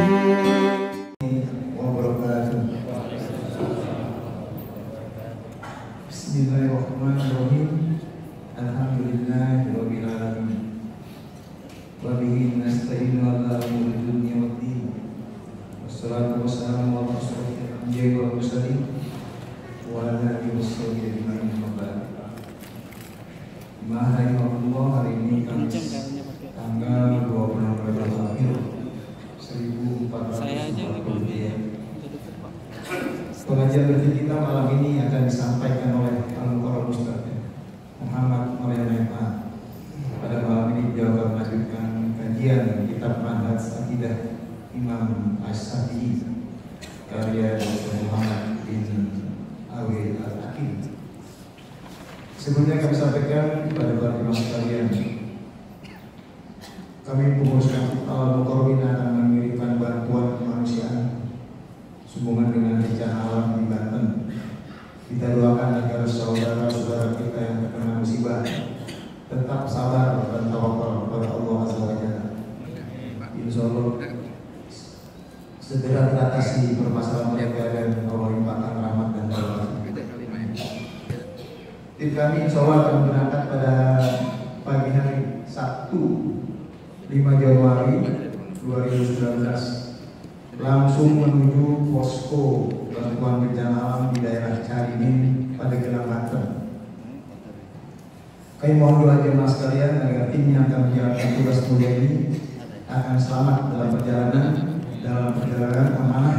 wabarakatuh. Bismillahirrahmanirrahim. Alhamdulillahirabbil alamin. Wa bihi nasta'inu ala umuri dunya waddin. Wassalatu wassalamu ala asyrofil anbiya'i wal mursalin wa ala alihi washabihi ajma'in. Bismillahirrahmanirrahim. Hari ini Kamis tanggal 26 Rabiul Akhir 1440. Pengajian berarti kita malam ini akan disampaikan oleh Al-Mukarram Ustaz Muhammad Maryam. Pada malam ini beliau akan melanjutkan kajian kitab Manhaj Aqidah Imam Asy-Syafi'i karya Dr. Muhammad bin Alwi Al-Aqil. Sebelumnya kami sampaikan kepada para imam sekalian, kami pengurus Al-Mukarram akan mengirimkan bantuan kemanusiaan sehubungan dengan bencana alam di Banten. Kita doakan agar saudara-saudara kita yang terkena musibah tetap sabar dan tawakal kepada Allah Azza wa Jalla. Insyaallah segera teratasi permasalahan mereka dan Allah limpahkan rahmat dan barokah. Tim kami insyaallah akan berangkat pada pagi hari Sabtu 5 Januari 2019 langsung menuju posko bantuan bencana alam di daerah Caringin pada Gelang Banten. Kami mohon doa jemaah sekalian agar tim yang akan menjalankan tugas mulia ini akan selamat dalam perjalanan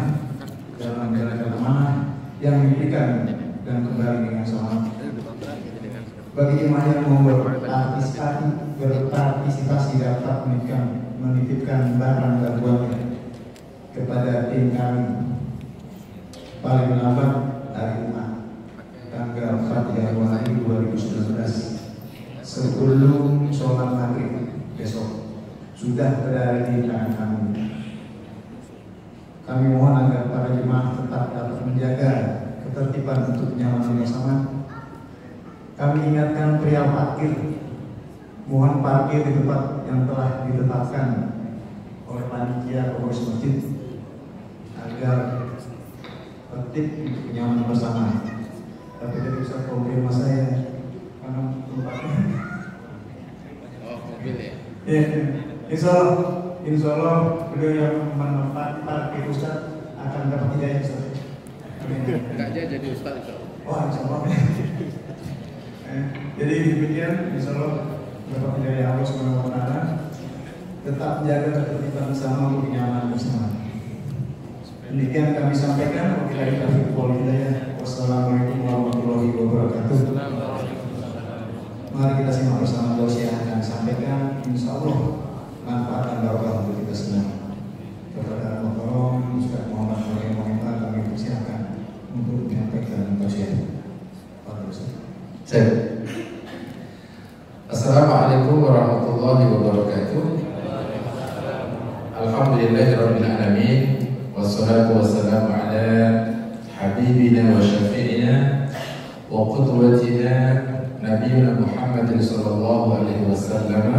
amanah yang diberikan dan kembali dengan selamat. Bagi jemaah yang mau berpartisipasi dapat menitipkan barang bantuannya kepada tim kami paling lambat hari Jumat tanggal 4 Januari 2019 sebelum sholat maghrib besok sudah berada di tangan kami. Kami mohon agar para jemaah tetap dapat menjaga ketertiban untuk kenyamanan bersama. Kami ingatkan perihal parkir, mohon parkir di tempat yang telah ditetapkan oleh panitia pengurus masjid agar tertib untuk kenyamanan bersama. Tapi tidak bisa konfirmasi saya karena tempatnya. Oh, mobil ya? Ya, insya Allah beliau yang menempati parkir Ustaz akan dapat hidayah Ustaz. Enggak aja jadi Ustaz itu. Oh, insya Allah. Jadi demikian, insya Allah dapat hidayah Allah Subhanahu wa Ta'ala. Tetap menjaga ketertiban bersama untuk kenyamanan bersama. Demikian kami sampaikan. Wabillahi taufiq wal hidayah. Wassalamualaikum warahmatullahi wabarakatuh. Mari kita simak bersama doa yang akan disampaikan. Insya Allah manfaat dan barokah untuk kita semua. Kepada Al-Mukarram Ustaz Muhammad Maryam kami persilakan untuk menyampaikan doa. Assalamualaikum warahmatullahi wabarakatuh. Alhamdulillahirabbil alamin. Wassalatu wassalamu ala habibina wa syafi'ina wa qudwatina nabiyina Muhammadin sallallahu alaihi wasallam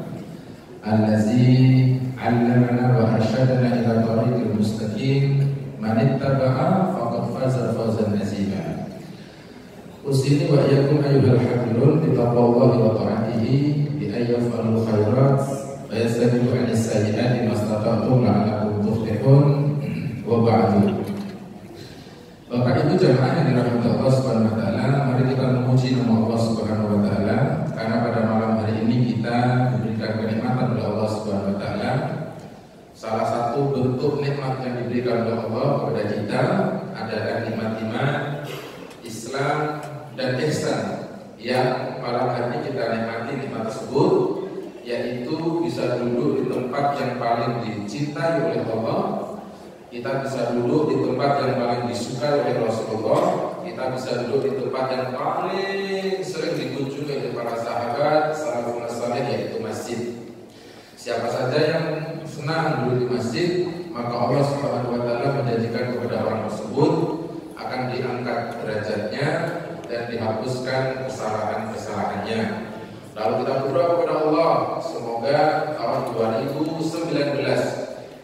allazi 'allamana wa arsyadana ila tariqil mustaqim man ittaba'a faqad faza fawzan azima. Usini wa iyyakum ayyuhal hafidun bi taqwallahi wa ta'atihi bi ayyafalul khairat wa yastanibu 'anis sayyi'ati mastata'tum la'allakum tuflihun. Wa ba'du. Bapak Ibu jamaah yang dirahmati Allah Subhanahu wa taala, mari kita memuji nama Allah Subhanahu wa taala karena pada malam hari ini kita diberikan kenikmatan oleh Allah Subhanahu wa taala. Salah satu bentuk nikmat yang diberikan oleh Allah kepada kita adalah nikmat iman, Islam dan ihsan yang malam hari ini kita nikmati nikmat tersebut, yaitu bisa duduk di tempat yang paling dicintai oleh Allah. Kita bisa duduk di tempat yang paling disukai oleh Rasulullah. Kita bisa duduk di tempat yang paling sering dikunjungi oleh para sahabat salafun saleh, yaitu masjid. Siapa saja yang senang duduk di masjid, maka Allah Subhanahu wa taala menjanjikan kepada orang tersebut akan diangkat derajatnya dan dihapuskan kesalahan-kesalahannya. Lalu kita berdoa kepada Allah, semoga tahun 2019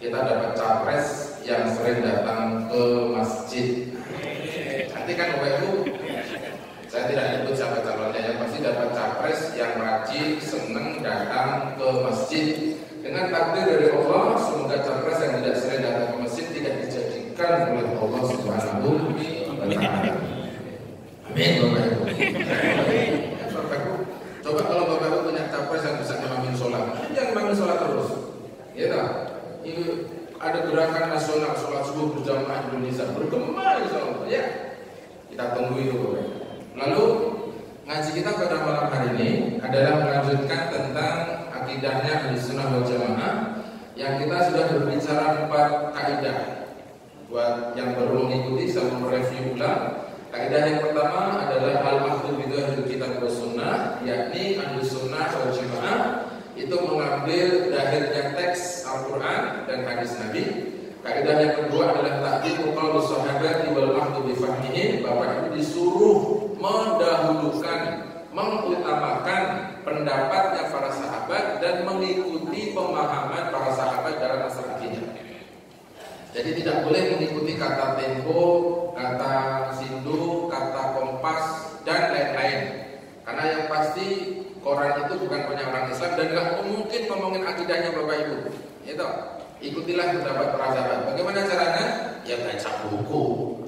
kita dapat capres yang sering datang ke masjid. Nanti kan Bapak Ibu, saya tidak nyebut siapa calonnya, yang pasti dapat capres yang rajin, senang datang ke masjid. Dengan takdir dari Allah, semoga capres yang tidak sering datang ke masjid tidak dijadikan oleh Allah Subhanahu wa Ta'ala. Amin Bapak Ibu. Bapak Ibu, coba kalau Bapak Ibu punya capres yang bisa ngamamin sholat, jangan ngamamin sholat terus. Ya tak? Ini ada gerakan nasional sholat subuh berjamaah Indonesia bergema insya Allah. Ya, kita tunggu itu Bapak Ibu. Lalu ngaji kita pada malam hari ini adalah melanjutkan tentang akidahnya Ahlussunnah wal Jamaah yang kita sudah berbicara 4 kaidah. Buat yang baru mengikuti saya mau mereview ulang. Kaidah yang pertama adalah al-akhdhu bi dzahiril kitab was sunnah, yakni Ahlussunnah wal Jamaah itu mengambil zahirnya teks Al-Qur'an dan hadis Nabi. Kaidah yang kedua adalah ta'dhibu qaulus sahabati wal akhdhu bi fahmihim. Bapak Ibu disuruh mendahulukan, mengutamakan pendapatnya para sahabat dan mengikuti pemahaman para sahabat dalam masalah akidah. Jadi tidak boleh mengikuti kata Tempo, kata Sindu, kata Kompas dan lain-lain. Karena yang pasti koran itu bukan punya orang Islam dan nggak mungkin ngomongin akidahnya Bapak Ibu. Itu ikutilah pendapat para sahabat. Bagaimana caranya? Ya baca buku.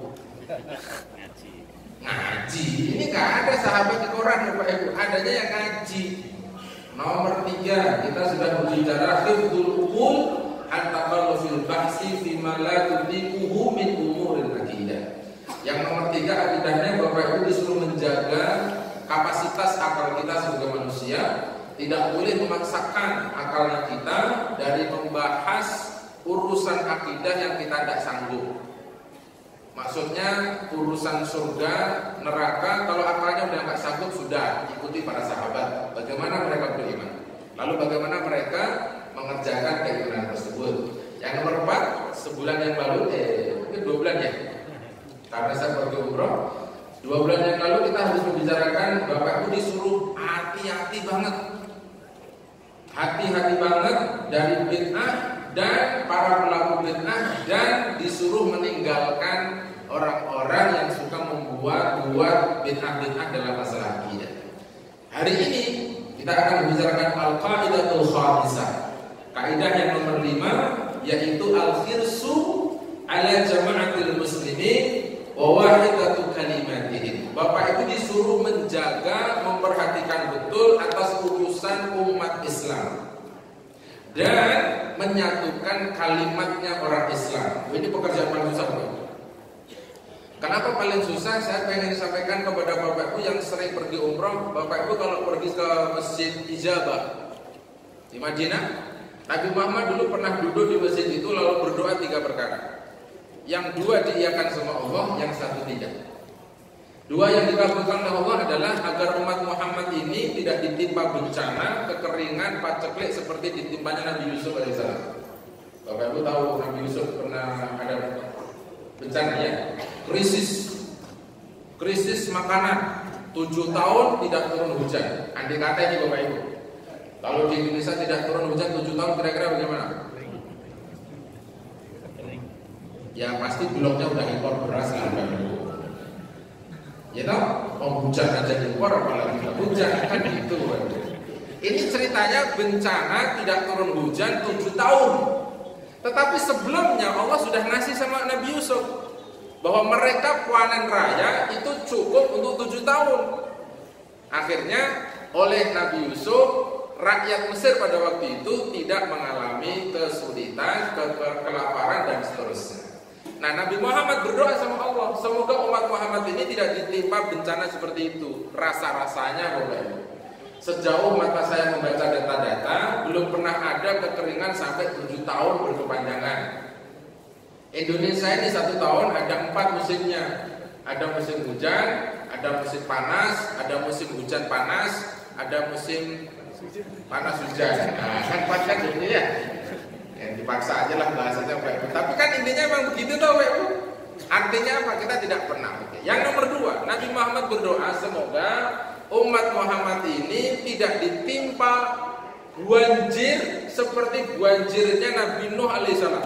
Ngaji. Ini nggak ada sahabat di koran Bapak Ibu. Adanya yang ngaji. Nomor 3 kita sudah berbicara hifdzul uqul at-taqallu fil bahsi fi ma la tudiquhu min umuril akidah. Yang nomor 3 akidahnya Bapak Ibu disuruh menjaga kapasitas akal kita sebagai manusia. Tidak boleh memaksakan akalnya kita dari membahas urusan akidah yang kita tidak sanggup. Maksudnya urusan surga, neraka, kalau akalnya udah nggak sanggup sudah ikuti para sahabat. Bagaimana mereka beriman? Lalu bagaimana mereka mengerjakan keimanan tersebut? Yang nomor 4, sebulan yang lalu, mungkin 2 bulan ya. Karena saya pergi umroh, 2 bulan yang lalu kita harus membicarakan Bapak Ibu disuruh hati-hati banget. Hati-hati banget dari bid'ah dan para pelaku bid'ah dan disuruh meninggalkan orang-orang yang suka membuat bid'ah-bid'ah dalam masalah akidah. Hari ini kita akan membicarakan al-qaidatul khamisah. Kaidah yang nomor 5 yaitu al-khirsu ala jama'atil muslimin wa wahidatu kalimatihim. Bapak Ibu disuruh menjaga, memperhatikan betul atas urusan umat Islam dan menyatukan kalimatnya orang Islam. Ini pekerjaan paling susah Bapak. Kenapa paling susah? Saya pengen sampaikan kepada Bapak Ibu yang sering pergi umroh. Bapak Ibu kalau pergi ke Masjid Ijabah di Madinah, Nabi Muhammad dulu pernah duduk di masjid itu lalu berdoa 3 perkara. Yang 2 diiyakan sama Allah, yang 1 tidak. 2 yang dikabulkan oleh Allah adalah agar umat Muhammad ini tidak ditimpa bencana, kekeringan, paceklik seperti ditimpanya Nabi Yusuf alaihissalam. Bapak Ibu tahu Nabi Yusuf pernah ada bencana ya, krisis makanan, 7 tahun tidak turun hujan. Andai kata ini Bapak Ibu, kalau di Indonesia tidak turun hujan 7 tahun kira-kira bagaimana? Ya pasti bloknya udah impor beras lah Bapak Ibu. Ya toh, hujan aja impor apalagi tidak hujan kan gitu. Ini ceritanya bencana tidak turun hujan 7 tahun. Tetapi sebelumnya Allah sudah ngasih sama Nabi Yusuf bahwa mereka panen raya itu cukup untuk 7 tahun. Akhirnya oleh Nabi Yusuf rakyat Mesir pada waktu itu tidak mengalami kesulitan, kelaparan dan seterusnya. Nah, Nabi Muhammad berdoa sama Allah, semoga umat Muhammad ini tidak ditimpa bencana seperti itu. Rasa-rasanya Bapak Ibu, sejauh mata saya membaca data-data, belum pernah ada kekeringan sampai 7 tahun berkepanjangan. Indonesia ini 1 tahun ada 4 musimnya. Ada musim hujan, ada musim panas, ada musim hujan panas, ada musim panas hujan. Nah, kan 4 kan jadi ya. Dipaksa aja lah bahasanya Pak Ibu. Tapi kan intinya memang begitu tau Pak Ibu. Artinya apa? Kita tidak pernah. Yang nomor 2, Nabi Muhammad berdoa semoga umat Muhammad ini tidak ditimpa banjir seperti banjirnya Nabi Nuh alaihissalam.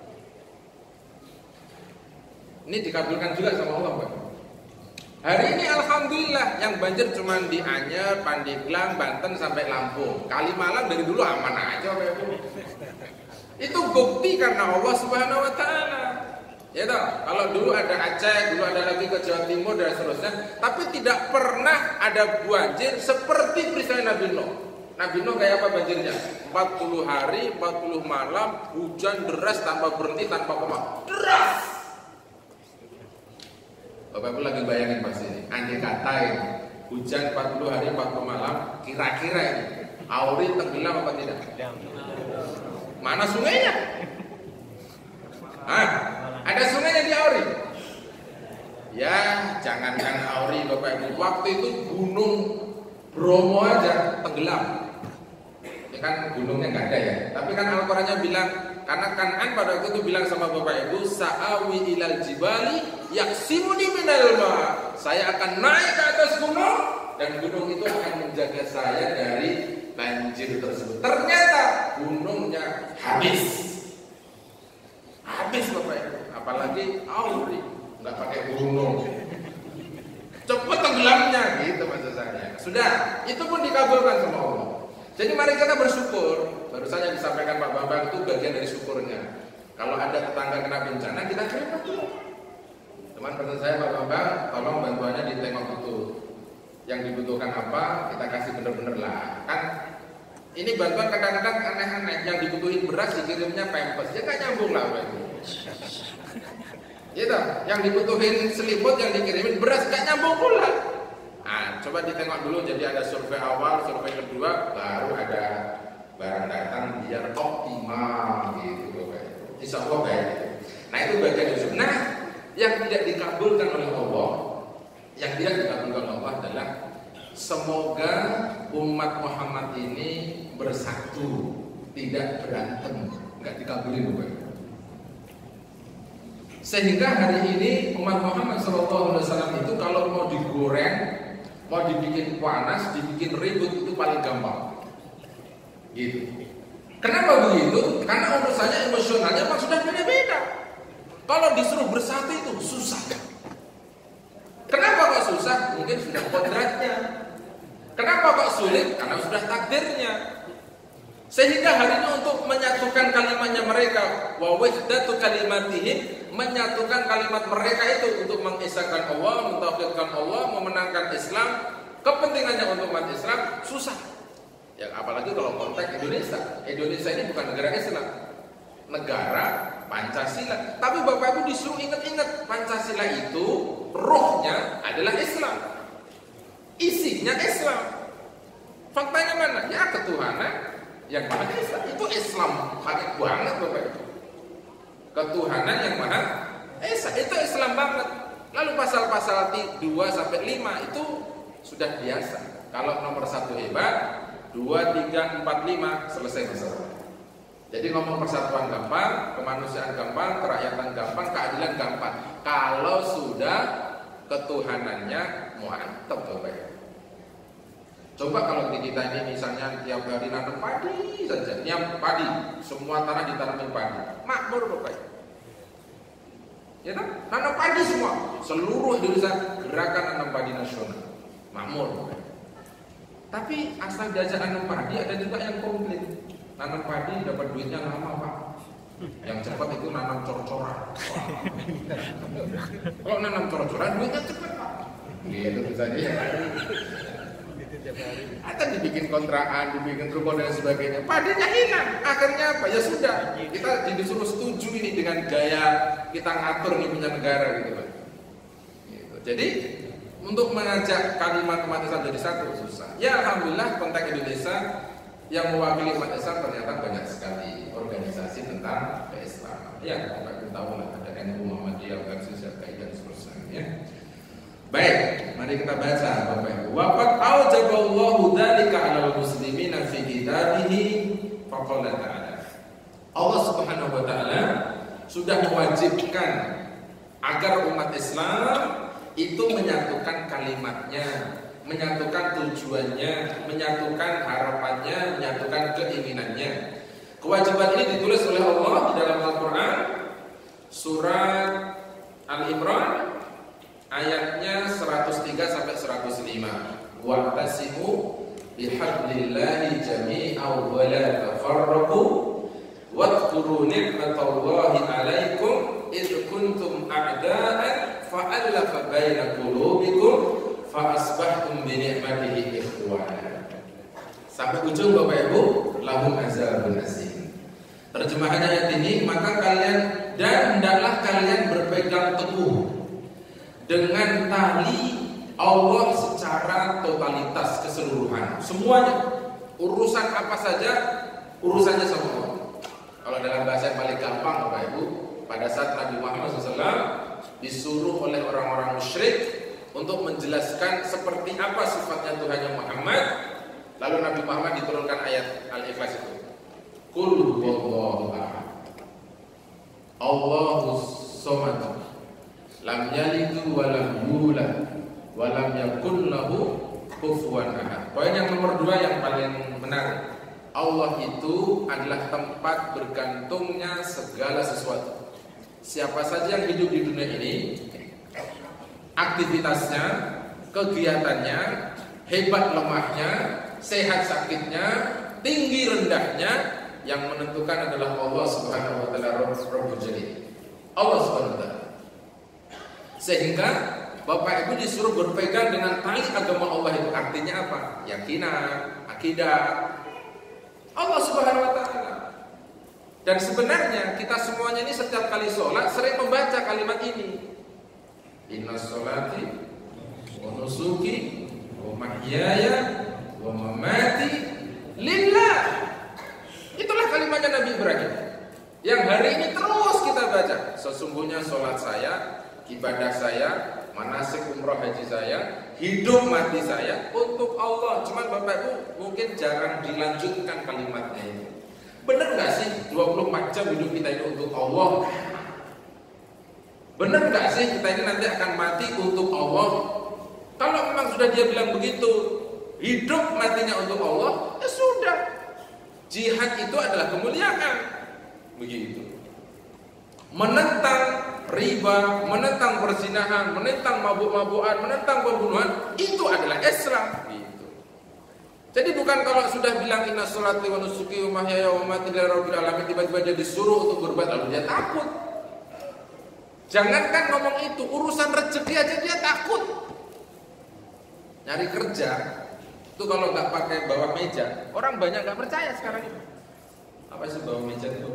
Ini dikabulkan juga sama Allah, Pak. Hari ini alhamdulillah yang banjir cuma di Anyer, Pandeglang, Banten sampai Lampung. Kalimalang dari dulu aman aja, Pak. Itu bukti karena Allah Subhanahu wa taala. Ya toh, kalau dulu ada Aceh, dulu ada lagi ke Jawa Timur dan seterusnya, tapi tidak pernah ada banjir seperti peristiwa Nabi Nuh. Nabi Nuh kayak apa banjirnya? 40 hari, 40 malam, hujan deras tanpa berhenti, tanpa koma. Deras. Bapak Ibu lagi bayangin pasti ini. Andai kata ini, hujan 40 hari, 40 malam, kira-kira ini Auri tenggelam apa tidak? Mana sungainya? Hah? Ada sungainya di Auri? Ya, jangankan Auri Bapak Ibu, waktu itu gunung Bromo aja tenggelam. Ya kan gunungnya nggak ada ya. Tapi kan Al-Qur'annya bilang, karena Kan'an pada waktu itu bilang sama Bapak Ibu, sa'awi ilal jibali yaksimuni minal ma. Saya akan naik ke atas gunung dan gunung itu akan menjaga saya dari banjir tersebut. Ternyata gunungnya habis. Habis Bapak Ibu. Apalagi Auri nggak pakai gunung, cepet tenggelamnya gitu maksud saya. Sudah, itu pun dikabulkan sama Allah. Jadi mari kita bersyukur. Baru saja disampaikan Pak Bambang, itu bagian dari syukurnya. Kalau ada tetangga kena bencana, kita terima dulu. Teman pesan saya Pak Bambang, tolong bantuannya ditengok betul. Yang dibutuhkan apa, kita kasih bener-bener lah. Kan ini bantuan kadang-kadang aneh-aneh. Yang dibutuhin beras dikirimnya Pampers, ya nggak nyambung lah Pak Ibu. Gitu, yang dibutuhin selimut yang dikirimin beras nggak nyambung pula. Nah, coba ditengok dulu. Jadi ada survei awal, survei kedua, baru ada barang datang biar optimal gitu Bapak. Insya Allah baik. Nah itu bagian itu. Nah, yang tidak dikabulkan oleh Allah, yang tidak dikabulkan oleh Allah adalah semoga umat Muhammad ini bersatu, tidak berantem, nggak dikabulin Bapak. Sehingga hari ini umat Muhammad SAW itu kalau mau digoreng, mau dibikin panas, dibikin ribut itu paling gampang. Gitu. Kenapa begitu? Karena urusannya emosionalnya memang sudah beda-beda. Kalau disuruh bersatu itu susah. Kenapa kok susah? Mungkin sudah kodratnya. Kenapa kok sulit? Karena sudah takdirnya. Sehingga hari ini untuk menyatukan kalimatnya mereka, wa wahdatu kalimatihim, menyatukan kalimat mereka itu untuk mengesahkan Allah, mentauhidkan Allah, memenangkan Islam, kepentingannya untuk umat Islam susah. Ya apalagi kalau konteks Indonesia. Indonesia ini bukan negara Islam, negara Pancasila. Tapi Bapak Ibu disuruh ingat-ingat, Pancasila itu rohnya adalah Islam, isinya Islam. Faktanya mana? Ya ketuhanan yang Maha Esa. Itu Islam pakai banget Bapak Ibu. Ketuhanan yang Maha Esa itu Islam banget. Lalu pasal-pasal 2 sampai 5 itu sudah biasa. Kalau nomor 1 hebat, 2, 3, 4, 5 selesai masalah. Jadi ngomong persatuan gampang, kemanusiaan gampang, kerakyatan gampang, keadilan gampang. Kalau sudah ketuhanannya mantap Bapak Ibu. Coba kalau di kita ini misalnya tiap hari nanam padi saja, tiap padi, semua tanah ditanamin padi, makmur Bapak. Ya kan? Nanam padi semua, seluruh Indonesia gerakan nanam padi nasional, makmur Bapak. Tapi asal diajak nanam padi ada juga yang komplain, nanam padi dapat duitnya lama Pak. Yang cepat itu nanam cor-coran. Kalau nanam cor-coran duitnya cepat Pak. Gitu misalnya. Atau dibikin kontrakan, dibikin rumah dan sebagainya, padinya hilang. Akhirnya apa? Ya sudah, kita disuruh setuju ini dengan gaya kita ngatur nih punya negara gitu kan. Gitu. Jadi untuk mengajak kalimat umat Islam jadi satu susah. Ya alhamdulillah konteks Indonesia yang mewakili umat Islam ternyata banyak sekali organisasi tentang keislaman. Ya kita tahu lah ada NU Muhammadiyah, organisasi Syariah dan seterusnya. Baik, mari kita baca Bapak Ibu. Waqad aujaballahu dzalika 'alal muslimina fi kitabihi faqala ta'ala. Allah Subhanahu wa taala sudah mewajibkan agar umat Islam itu menyatukan kalimatnya, menyatukan tujuannya, menyatukan harapannya, menyatukan keinginannya. Kewajiban ini ditulis oleh Allah di dalam Al-Quran, surat Al-Imran ayatnya 103 sampai 105. Wa'tasimu bihablillahi jami'an wa la tafarraqu wadhkuru ni'matallahi 'alaikum id kuntum a'da'an fa'alafa baina qulubikum fa asbahtum bi ni'matihi ikhwana. Sampai ujung Bapak Ibu, lahum azabun azim. Terjemahan ayat ini, maka kalian dan hendaklah kalian berpegang teguh dengan tali Allah secara totalitas keseluruhan. Semuanya, urusan apa saja, urusannya sama Allah. Kalau dalam bahasa yang paling gampang Bapak Ibu, pada saat Nabi Muhammad SAW disuruh oleh orang-orang musyrik untuk menjelaskan seperti apa sifatnya Tuhannya Muhammad, lalu Nabi Muhammad diturunkan ayat Al-Ikhlas itu. Qul huwallahu ahad, Allahus samad, lam yalid wa lam yulad wa lam yakul lahu kufuwan ahad. Poin yang nomor 2 yang paling menarik. Allah itu adalah tempat bergantungnya segala sesuatu. Siapa saja yang hidup di dunia ini, aktivitasnya, kegiatannya, hebat lemahnya, sehat sakitnya, tinggi rendahnya, yang menentukan adalah Allah Subhanahu wa taala, Rabbul Jalil. Allah Subhanahu wa taala. Sehingga Bapak Ibu disuruh berpegang dengan tali agama Allah itu, artinya apa? Keyakinan, akidah Allah Subhanahu wa taala. Dan sebenarnya kita semuanya ini setiap kali sholat sering membaca kalimat ini. Inna sholati wa nusuki wa mahyaya wa mamati lillah. Itulah kalimatnya Nabi Ibrahim yang hari ini terus kita baca. Sesungguhnya sholat saya, ibadah saya, manasik umrah haji saya, hidup mati saya untuk Allah. Cuman Bapak Ibu mungkin jarang dilanjutkan kalimatnya ini. Benar nggak sih 24 jam hidup kita ini untuk Allah? Benar nggak sih kita ini nanti akan mati untuk Allah? Kalau memang sudah dia bilang begitu, hidup matinya untuk Allah, ya sudah. Jihad itu adalah kemuliaan. Begitu. Menentang riba, menentang perzinahan, menentang mabuk-mabukan, menentang pembunuhan, itu adalah Islam. Gitu. Jadi bukan kalau sudah bilang inna sholati wa nusuki wa mahyaya wa mamati lillahi rabbil alamin, tiba-tiba dia disuruh untuk berbuat lalu dia takut. Jangankan ngomong itu, urusan rezeki aja dia takut. Nyari kerja itu kalau nggak pakai bawa meja, orang banyak nggak percaya sekarang ini. Apa sih bawa meja itu?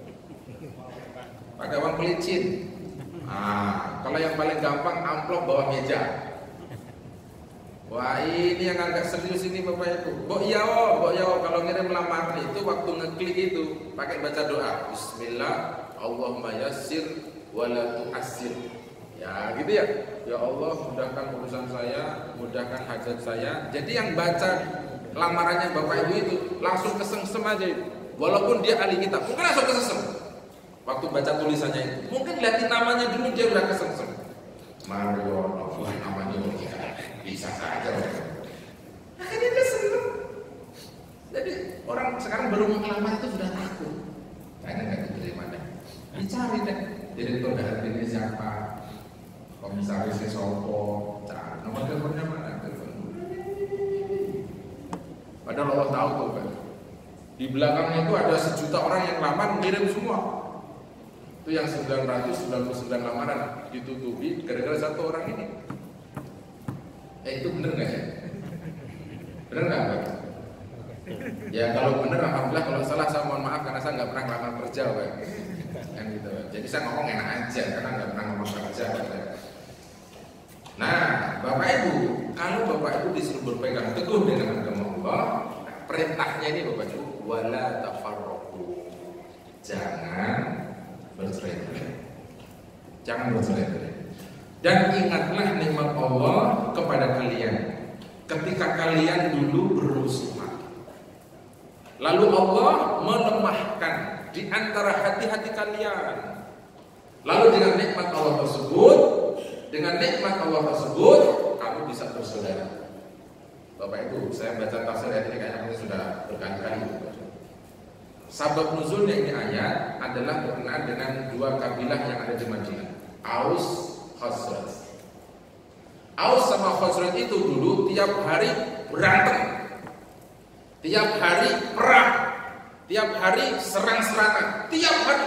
Pakai uang pelicin. Kalau yang paling gampang amplop bawah meja. Wah, ini yang agak serius ini Bapak Ibu. Mbok iya kalau ngirim lamaran itu waktu ngeklik itu pakai baca doa. Bismillah, Allahumma yassir wa la tu'assir. Ya, gitu ya. Ya Allah, mudahkan urusan saya, mudahkan hajat saya. Jadi yang baca lamarannya Bapak Ibu itu langsung kesengsem aja itu. Walaupun dia ahli kitab, mungkin langsung kesengsem. Waktu baca tulisannya itu, mungkin lihatin namanya dulu dia udah kesengsem. Mario, Allah namanya bisa saja. Akhirnya dia seneng. Jadi orang sekarang baru mengelamar itu sudah takut. Kayaknya nggak diterima deh. Dicari deh. Direktur daerah ini siapa? Komisarisnya sopo? Cari nomor teleponnya mana? Padahal Allah tahu tuh kan. Di belakangnya itu ada 1 juta orang yang lamar mengirim semua. Itu yang 999 lamaran ditutupi gara-gara 1 orang ini. Itu bener nggak ya? Bener nggak Pak? Ya kalau bener alhamdulillah, kalau salah saya mohon maaf karena saya nggak pernah ngelamar kerja Pak. Kan gitu. Jadi saya ngomong enak aja karena nggak pernah ngelamar kerja Pak. Nah Bapak Ibu, kalau Bapak Ibu disuruh berpegang teguh dengan agama Allah, perintahnya ini Bapak Ibu, wala tafarraqu. Jangan bercerai-berai. Jangan bercerai-berai. Dan ingatlah nikmat Allah kepada kalian ketika kalian dulu bermusuhan. Lalu Allah melemahkan di antara hati-hati kalian. Lalu dengan nikmat Allah tersebut, kamu bisa bersaudara. Bapak Ibu, saya baca tafsir ayat ini kayaknya sudah berkali-kali. Sabab nuzulnya ini ayat adalah berkenaan dengan dua kabilah yang ada di Madinah, Aus, Khazraj. Aus sama Khazraj itu dulu tiap hari berantem, tiap hari perang, tiap hari serang-serangan, tiap hari.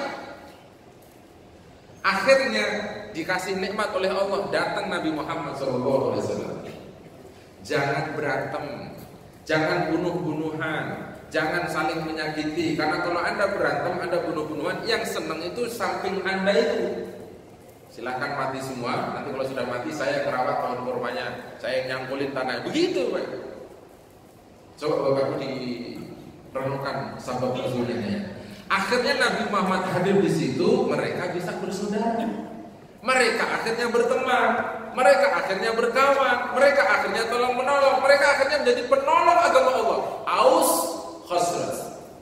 Akhirnya dikasih nikmat oleh Allah, datang Nabi Muhammad SAW. Jangan berantem, jangan bunuh-bunuhan, jangan saling menyakiti. Karena kalau Anda berantem, Anda bunuh-bunuhan, yang senang itu samping Anda itu. Silahkan mati semua. Nanti kalau sudah mati, saya kerawat pohon kurmanya, saya nyangkulin tanah. Begitu, Pak. Coba Bapak direnungkan sabab nuzulnya. Akhirnya Nabi Muhammad hadir di situ, mereka bisa bersaudara. Mereka akhirnya berteman, mereka akhirnya berkawan, mereka akhirnya tolong menolong, mereka akhirnya menjadi penolong agama Allah. Aus, Khazraj.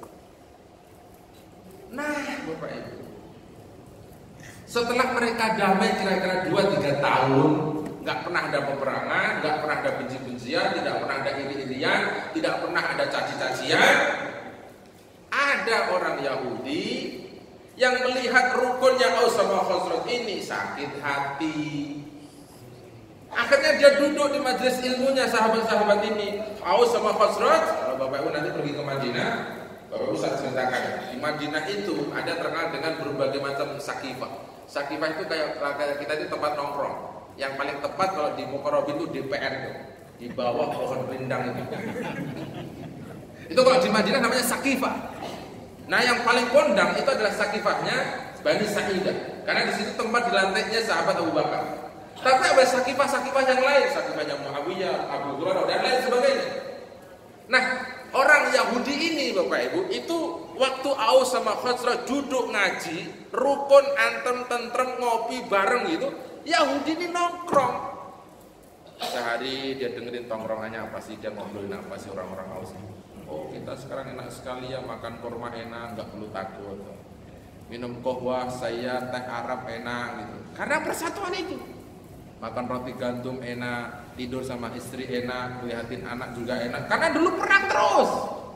Nah, Bapak Ibu, setelah mereka damai kira-kira 2-3 tahun, nggak pernah ada peperangan, nggak pernah ada benci-bencian, tidak pernah ada iri-irian, tidak pernah ada caci-cacian. Ada orang Yahudi yang melihat rukunnya Aus sama Khazraj ini sakit hati. Akhirnya dia duduk di majelis ilmunya sahabat-sahabat ini, Aus sama Khazraj. Kalau Bapak Ibu nanti pergi ke Madinah, Bapak Ibu saya ceritakan. Di Madinah itu ada terkenal dengan berbagai macam sakifah. Sakifah itu kayak kita itu tempat nongkrong. Yang paling tepat kalau di Mukarrabin itu DPR tuh, di bawah pohon rindang itu. Itu kalau di Madinah namanya sakifah. Nah, yang paling kondang itu adalah sakifahnya Bani Sa'idah. Karena di situ tempat dilantainya sahabat Abu Bakar. Tapi ada sakifah-sakifah yang lain, sakifahnya Muawiyah, Abu Hurairah dan lain sebagainya. Nah, orang Yahudi ini Bapak Ibu, itu waktu Aus sama Khazraj duduk ngaji, rukun antem tentrem ngopi bareng gitu, Yahudi ini nongkrong. Sehari dia dengerin tongkrongannya apa sih, dia ngobrolin apa sih orang-orang Aus. Oh, kita sekarang enak sekali ya, makan kurma enak, nggak perlu takut. Minum kohwah, saya teh Arab enak gitu. Karena persatuan itu. Makan roti gandum enak, tidur sama istri enak, lihatin anak juga enak. Karena dulu perang terus.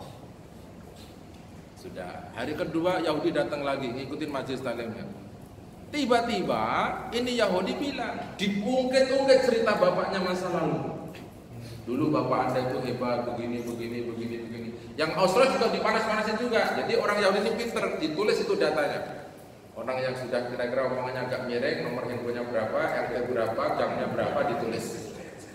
Sudah, hari kedua Yahudi datang lagi, ngikutin majelis taklimnya. Tiba-tiba ini Yahudi bilang, diungkit-ungkit cerita bapaknya masa lalu. Dulu bapak Anda itu hebat, begini. Yang Australia juga dipanas-panasin juga. Jadi orang Yahudi ini pinter, ditulis itu datanya. Orang yang sudah kira-kira omongannya agak miring, nomor handphonenya berapa, RT berapa, jamnya berapa, ditulis.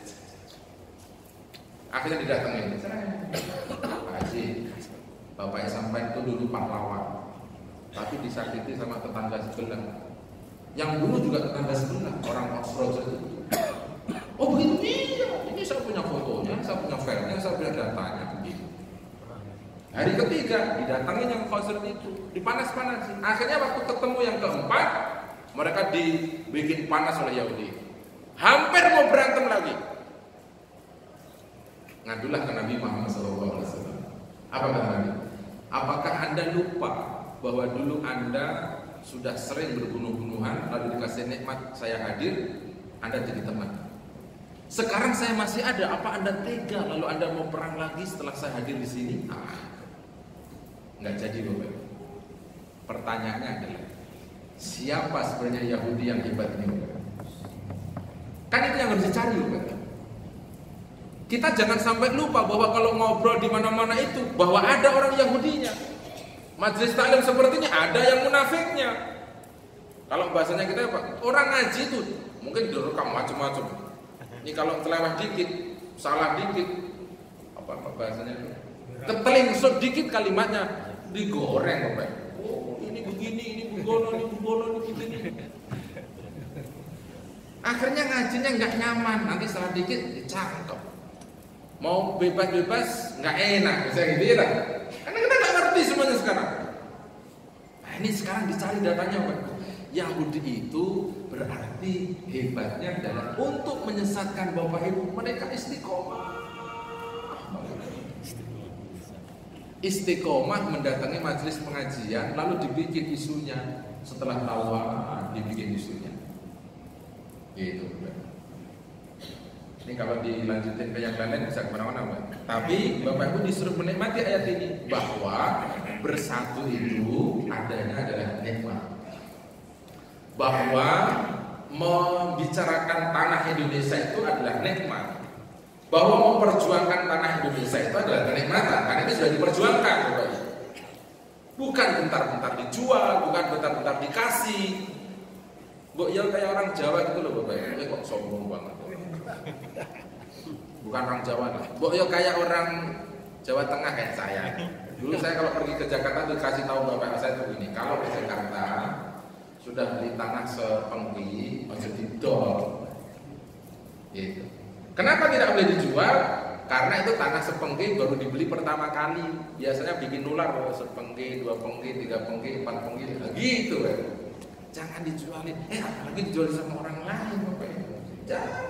Akhirnya didatengin. Pak Haji, bapaknya sampai itu dulu pahlawan, tapi disakiti sama tetangga sebelah. Yang dulu juga tetangga sebelah, orang Australia itu. Oh begitu, iya. Ini saya punya fotonya, saya punya filenya, saya punya datanya. Begitu. Hari ketiga didatangin yang Khazraj itu, dipanas-panasin. Akhirnya waktu ketemu yang keempat, mereka dibikin panas oleh Yahudi. Hampir mau berantem lagi. Ngadulah ke Nabi Muhammad SAW. Apa kata Nabi? Apakah Anda lupa bahwa dulu Anda sudah sering berbunuh-bunuhan, lalu dikasih nikmat saya hadir, Anda jadi teman. Sekarang saya masih ada, apa Anda tega lalu Anda mau perang lagi setelah saya hadir di sini? Nggak jadi Bapak. Pertanyaannya adalah, siapa sebenarnya Yahudi yang hebat ini Bapak? Kan itu yang harus dicari Bapak. Kita jangan sampai lupa bahwa kalau ngobrol di mana-mana itu bahwa ada orang Yahudinya. Majelis taklim sepertinya ada yang munafiknya. Kalau bahasanya kita Pak, orang ngaji itu mungkin direkam macam-macam. Ini kalau kelewat dikit, salah dikit, apa bahasanya? Ketelingsut dikit kalimatnya, digoreng Bapak. Oh, ini begini, ini begono, ini begini. Akhirnya ngajinya nggak nyaman, nanti salah dikit dicangkep. Mau bebas-bebas nggak enak, bisa gitu ya kan? Karena kita nggak ngerti semuanya sekarang. Nah ini sekarang dicari datanya Pak. Yahudi itu berarti hebatnya adalah untuk menyesatkan Bapak Ibu, mereka istiqomah. Istiqomah mendatangi majelis pengajian, lalu dibikin isunya. Setelah tawa, dibikin isunya. Gitu. Ini kalau dilanjutin ke yang lain bisa kemana-mana Pak. Tapi Bapak Ibu disuruh menikmati ayat ini, bahwa bersatu itu adanya adalah nikmat. Bahwa membicarakan tanah Indonesia itu adalah nikmat. Bahwa memperjuangkan tanah Indonesia itu adalah kenikmatan, karena ini sudah diperjuangkan, Bapak Ibu. Bukan bentar-bentar dijual, bukan bentar-bentar dikasih. Mbok ya kayak orang Jawa gitu loh, Bapak Ibu. Kok sombong banget. Bukan orang Jawa lah. Mbok ya kayak orang Jawa Tengah kayak saya. Dulu saya kalau pergi ke Jakarta tuh kasih tahu bapak saya tuh gini, kalau ke Jakarta sudah beli tanah sepengki, masih didol. Gitu. Kenapa tidak boleh dijual? Karena itu tanah sepengki baru dibeli pertama kali. Biasanya bikin nular sepengki, 2 pengki, 3 pengki, 4 pengki, gitu kan. Jangan dijualin. Apalagi dijual sama orang lain, Bapak Ibu. Jangan.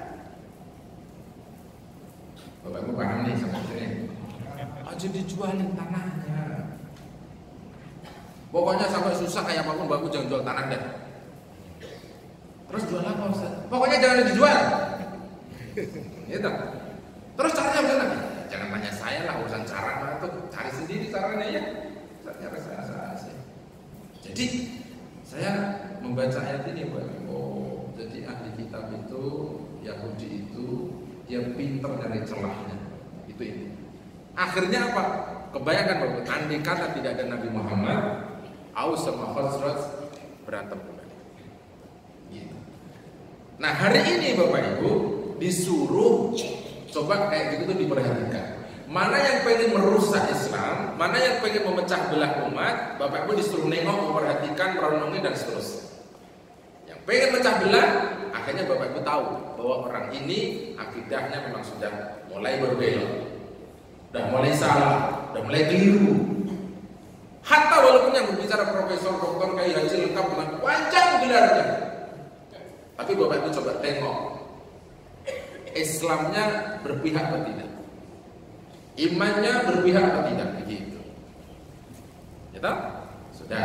Bapak Ibu paham nih sama sini. Aja dijualin tanahnya. Pokoknya sampai susah kayak apapun Bapak Ibu jangan jual tanah deh. Terus jual apa Ustaz? Pokoknya jangan dijual. Gitu. Terus caranya bagaimana? Jangan tanya saya lah, urusan cara itu cari sendiri caranya ya. Saya rasa. Jadi saya membaca ayat ini, jadi ahli kitab itu Yahudi itu dia pinter nyari celahnya. Itu ini. Akhirnya apa? Kebayangkan bahwa andai kata tidak ada Nabi Muhammad, Aus sama Khazraj berantem kembali. Gitu. Nah hari ini Bapak Ibu disuruh coba kayak gitu tuh diperhatikan. Mana yang pengen merusak Islam, mana yang pengen memecah belah umat, Bapak Ibu disuruh nengok, memperhatikan, merenungi dan seterusnya. Yang pengen mecah belah, akhirnya Bapak Ibu tahu bahwa orang ini akidahnya memang sudah mulai berbelok, sudah mulai salah, sudah mulai keliru. Hatta walaupun yang berbicara profesor, doktor, kiai haji lengkap dengan panjang gelarnya, tapi Bapak Ibu coba tengok Islamnya berpihak atau tidak, imannya berpihak atau tidak, begitu. Ya, sudah.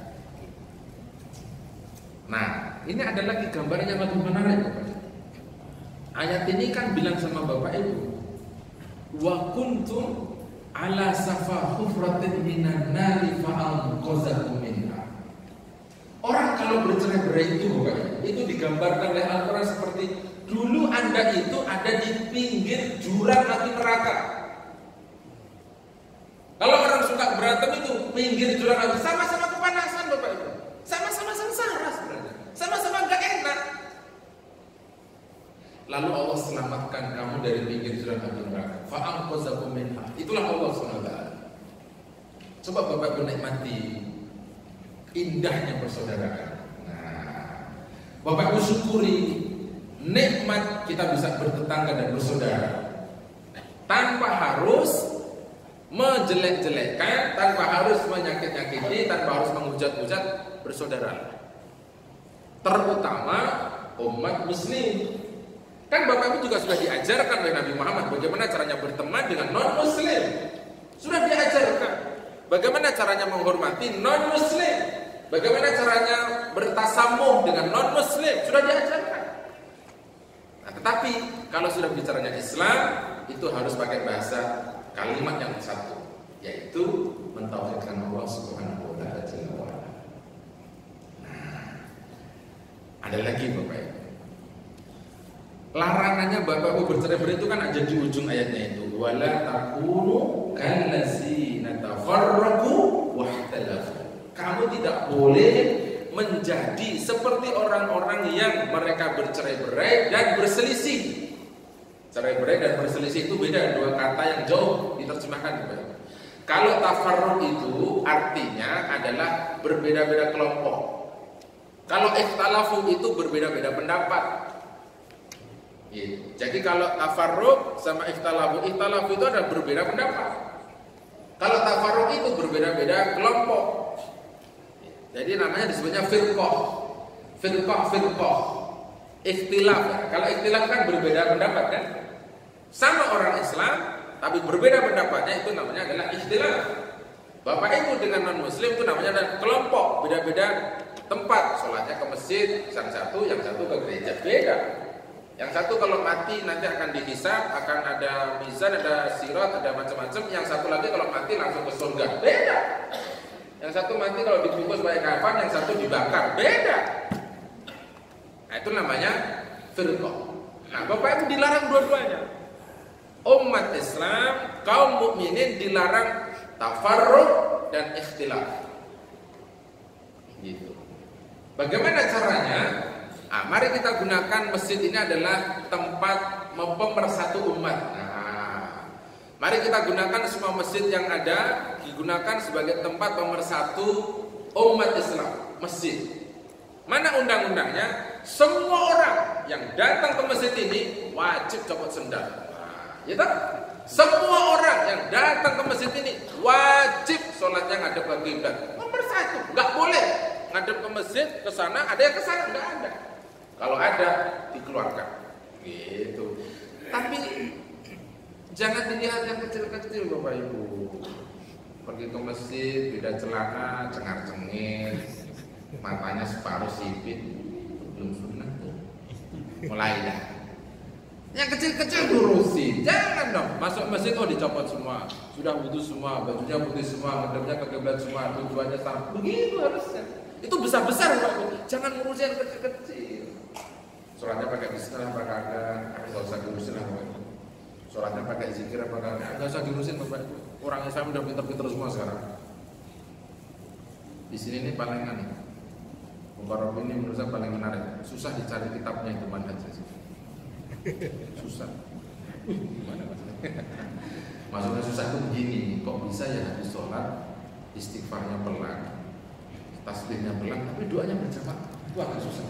Nah, ini ada lagi gambaran yang lebih menarik, Bapak. Ayat ini kan bilang sama Bapak Ibu, wa kuntum ala safa hufratin minan nari fa'anqazakum minha. Orang kalau bercerai-berai itu, Bapak Ibu, itu digambarkan oleh Al-Quran seperti dulu Anda itu ada di pinggir jurang api neraka. Kalau orang suka berantem itu pinggir jurang api, sama-sama kepanasan Bapak Ibu, sama-sama sengsara sebenarnya, sama-sama gak enak. Lalu Allah selamatkan kamu dari pinggir jurang api neraka. Fa'anqazakum minha. Itulah Allah SWT. Coba Bapak Ibu nikmati indahnya persaudaraan. Nah, Bapak Ibu syukuri nikmat kita bisa bertetangga dan bersaudara tanpa harus menjelek-jelekkan, tanpa harus menyakit-nyakiti, tanpa harus menghujat-hujat bersaudara. Terutama umat muslim. Kan Bapak Ibu juga sudah diajarkan oleh Nabi Muhammad bagaimana caranya berteman dengan non-muslim. Sudah diajarkan bagaimana caranya menghormati non-muslim, bagaimana caranya bertasamuh dengan non-muslim, sudah diajarkan. Nah, tetapi kalau sudah bicaranya Islam, itu harus pakai bahasa kalimat yang satu, yaitu mentauhidkan Allah Subhanahu wa taala. Nah, ada lagi Bapak Ibu. Larangannya Bapak Ibu bercerai-berai itu kan ada di ujung ayatnya itu, wala takunu kallazina tafarraqu wahtalafu. Kamu tidak boleh menjadi seperti orang-orang yang mereka bercerai-berai dan berselisih. Cerai-berai dan berselisih itu beda, dua kata yang jauh diterjemahkan. Kalau tafarruq itu artinya adalah berbeda-beda kelompok. Kalau ikhtalafu itu berbeda-beda pendapat. Gitu. Jadi kalau tafarruq sama ikhtalafu itu adalah berbeda pendapat. Kalau tafarruq itu berbeda-beda kelompok. Jadi namanya disebutnya firqah. Ikhtilaf. Kalau ikhtilaf kan berbeda pendapat kan? Sama orang Islam tapi berbeda pendapatnya, itu namanya adalah ikhtilaf. Bapak Ibu dengan non muslim itu namanya adalah kelompok, beda-beda tempat. Sholatnya ke masjid, yang satu ke gereja, beda. Yang satu kalau mati nanti akan dihisab, akan ada mizan, ada sirat, ada macam-macam. Yang satu lagi kalau mati langsung ke surga. Beda. Yang satu mati kalau dibungkus pakai kafan, yang satu dibakar. Beda. Nah, itu namanya firqah. Nah, Bapak Ibu dilarang dua-duanya. Umat Islam, kaum mukminin dilarang tafarruq dan ikhtilaf. Gitu. Bagaimana caranya? Nah, mari kita gunakan masjid ini adalah tempat mempersatu umat. Nah, mari kita gunakan semua masjid yang ada digunakan sebagai tempat pemersatu umat Islam. Masjid. Mana undang-undangnya? Semua orang yang datang ke masjid ini wajib copot sendal. Nah, ya tak? Semua orang yang datang ke masjid ini wajib sholatnya ngadep ke kiblat. Pemersatu. Nggak boleh ngadep ke masjid ke sana, ada yang ke sana, nggak ada. Kalau ada, dikeluarkan. Gitu. Tapi jangan dilihat yang kecil-kecil Bapak Ibu. Pergi ke masjid, beda celana, cengar-cengir, matanya separuh sipit, belum sunnah tuh. Mulai dah. Yang kecil-kecil diurusin. Jangan dong, masuk masjid dicopot semua. Sudah wudu semua, bajunya putih semua, ngadepnya ke kiblat semua, tujuannya sama. Begitu harusnya. Itu besar-besar Bapak Ibu. Jangan ngurusin yang kecil-kecil. Sholatnya pakai bismillah apa kagak, nggak usah diurusin lah Bapak Ibu. Sholatnya pakai zikir apa kagak, nggak usah diurusin Bapak Ibu. Orang Islam udah pinter-pinter semua sekarang. Di sini nih paling aneh. Mubarak ini menurut saya paling menarik. Susah dicari kitabnya itu manhaj sih. Susah. Gimana maksudnya? Maksudnya susah itu begini. Kok bisa ya habis sholat istighfarnya pelan, tasbihnya pelan, tapi doanya berjamaah. Wah, agak susah.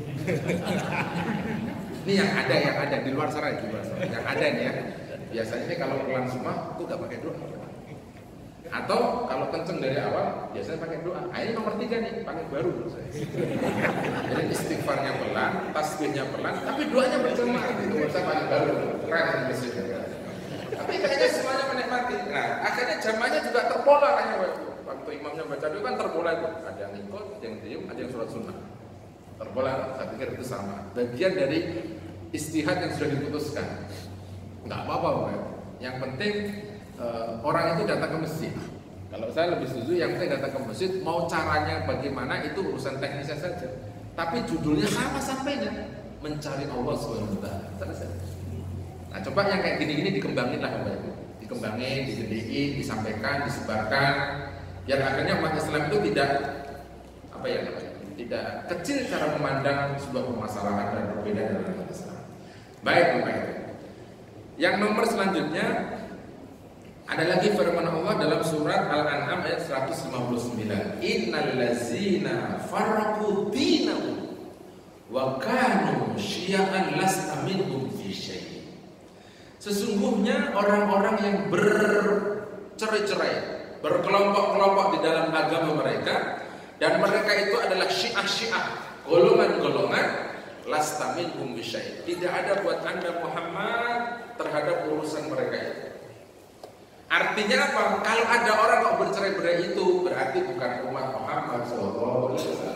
Ini yang ada di luar sana, yang ada nih ya. Biasanya ini kalau pelan semua itu nggak pakai doa. Atau kalau kenceng dari awal biasanya pakai doa. Nah, ini nomor 3 nih, pakai baru menurut saya. Jadi istighfarnya pelan, tasbihnya pelan, tapi doanya berjamaah. Itu menurut saya paling baru. Keren ini. Tapi kayaknya semuanya menikmati. Nah, akhirnya jamaahnya juga terpola kayaknya waktu imamnya baca doa kan terpola itu. Ada yang ikut, ada yang diem, ada yang sholat sunnah. Terpola, saya pikir itu sama. Bagian dari istihad yang sudah diputuskan. Nggak apa-apa, Pak. Yang penting orang itu datang ke masjid. Kalau saya lebih setuju yang penting datang ke masjid, mau caranya bagaimana itu urusan teknisnya saja. Tapi judulnya sama sampainya, mencari Allah SWT. Selesai. Nah, coba yang kayak gini-gini dikembangin lah Bapak Ibu. Dikembangin, digedein, disampaikan, disebarkan, biar akhirnya umat Islam itu tidak tidak kecil cara memandang sebuah permasalahan dan berbeda dalam umat Islam. Baik Bapak Ibu. Yang nomor selanjutnya ada lagi firman Allah dalam surat Al-An'am ayat 159. Innal ladzina farraqu dinahum wa kanu syi'an lasta minhum fi syai'. Sesungguhnya orang-orang yang bercerai-cerai, berkelompok-kelompok di dalam agama mereka, dan mereka itu adalah syiah-syiah, golongan-golongan, lasta minhum fi syai'. Tidak ada buat Anda Muhammad terhadap urusan mereka itu. Artinya apa? Kalau ada orang kok bercerai-berai itu berarti bukan umat Muhammad SAW.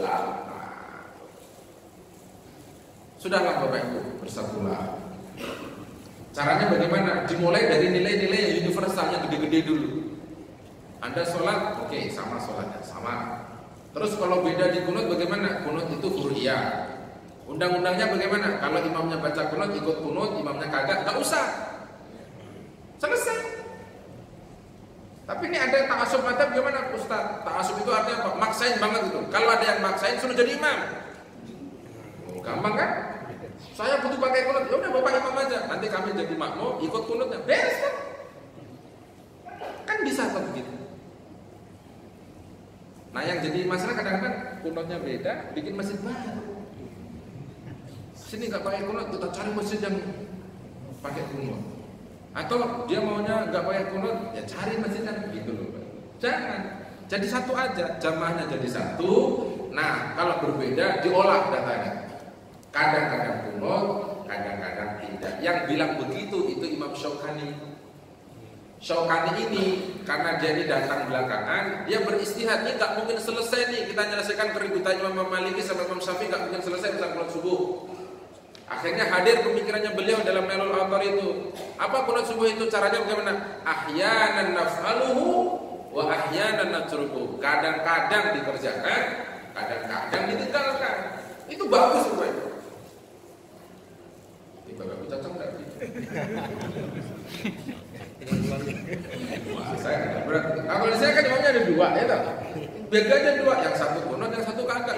Sudahlah Bapak Ibu, bersatulah. Caranya bagaimana? Dimulai dari nilai-nilai yang universal, yang gede-gede dulu. Anda sholat, oke, sama sholatnya, sama. Terus kalau beda di kunut bagaimana? Kunut itu fur'iyah. Undang-undangnya bagaimana? Kalau imamnya baca kunut, ikut kunut, imamnya kagak, nggak usah. Selesai. Tapi ini ada ta'asub madzhab gimana Ustaz? Ta'asub itu artinya apa? Maksain banget gitu. Kalau ada yang maksain suruh jadi imam. Gampang kan? Saya butuh pakai kunut. Ya udah Bapak imam aja. Nanti kami jadi makmum, ikut kunutnya. Beres kan? Kan bisa kan begitu. Nah, yang jadi masalah kadang-kadang kunutnya beda, bikin masjid baru. Sini enggak pakai kunut, kita cari masjid yang pakai kunut. Atau dia maunya nggak pakai kunut, ya cari masjid kan gitu loh. Jangan, jadi satu aja, jamaahnya jadi satu. Nah, kalau berbeda diolah datanya. Kadang-kadang kunut, kadang-kadang tidak. Yang bilang begitu itu Imam Syaukani. Syaukani ini karena dia ini datang belakangan, dia beristihad. Ini nggak mungkin selesai nih kita menyelesaikan keributan Imam Maliki sama Imam Syafi'i, nggak mungkin selesai bisa sholat subuh. Akhirnya hadir pemikirannya beliau dalam Nailul Autar itu. Apa kunut subuh itu caranya bagaimana? Ahyanan naf'aluhu wa ahyanan natruku. Kadang-kadang dikerjakan, kadang-kadang ditinggalkan. Itu bagus rupanya. Ini Bapak cocok enggak? Saya tidak berat. Kalau saya kan imamnya ada dua, ya tak? Bedanya dua, yang satu kunut, yang satu kagak.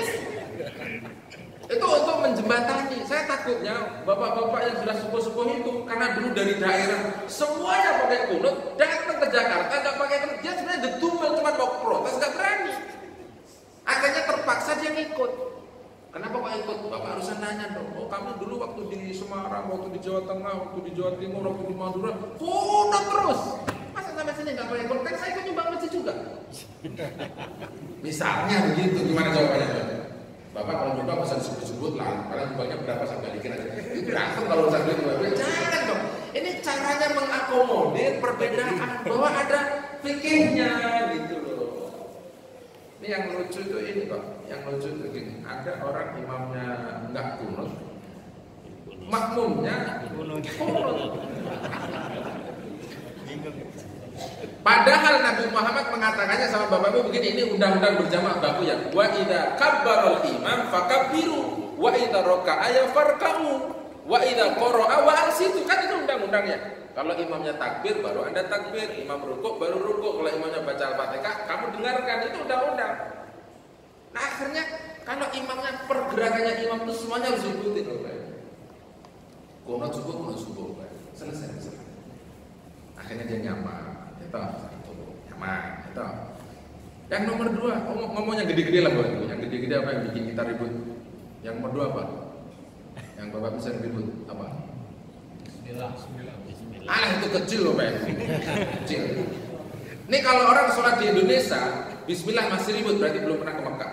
Itu untuk menjembatani. Saya takutnya bapak-bapak yang sudah sepuh-sepuh itu, karena dulu dari daerah semuanya pakai kunut, datang ke Jakarta nggak pakai kunut. Dia sebenarnya detumel, cuma mau protes, nggak berani. Akhirnya terpaksa dia ngikut. Kenapa kok ikut? Bapak harusnya nanya dong. Oh, kami dulu waktu di Semarang, waktu di Jawa Tengah, waktu di Jawa Timur, waktu di Madura, kunut terus. Masa sampai sini nggak pakai kunut? Kan saya ikut nyumbang masjid juga. Misalnya begitu, gimana jawabannya? Bapak kalau nyumbang bisa disebut-sebut lah, karena nyumbangnya berapa sampai dikit aja. Itu berantem kalau urusan duit. Jangan dong. Ini caranya mengakomodir perbedaan, bahwa ada fikihnya gitu loh. Ini yang lucu itu ini kok. Yang lucu itu gini, ada orang imamnya enggak kunut, makmumnya kunut. Padahal Nabi Muhammad mengatakannya sama Bapak Ibu begini, ini undang-undang berjamaah baku ya. Wa idza kabbarul imam fakabbiru wa idza raka'a farka'u wa idza qara'a wa ansitu. Kan itu undang-undangnya. Kalau imamnya takbir baru Anda takbir, imam rukuk baru rukuk, kalau imamnya baca Al-Fatihah kamu dengarkan, itu undang-undang. Nah, akhirnya kalau imamnya pergerakannya imam itu semuanya harus diikuti loh, Pak. Kunut subuh, Pak. Selesai. Akhirnya dia nyaman, itu nyaman, itu. Yang nomor dua, ngomong yang gede-gede lah buat itu. Yang gede-gede apa yang bikin kita ribut? Yang nomor dua apa? Yang Bapak bisa ribut apa? Bismillah. Itu kecil loh, Pak. Kecil. Ini kalau orang sholat di Indonesia, Bismillah masih ribut, berarti belum pernah ke Mekah.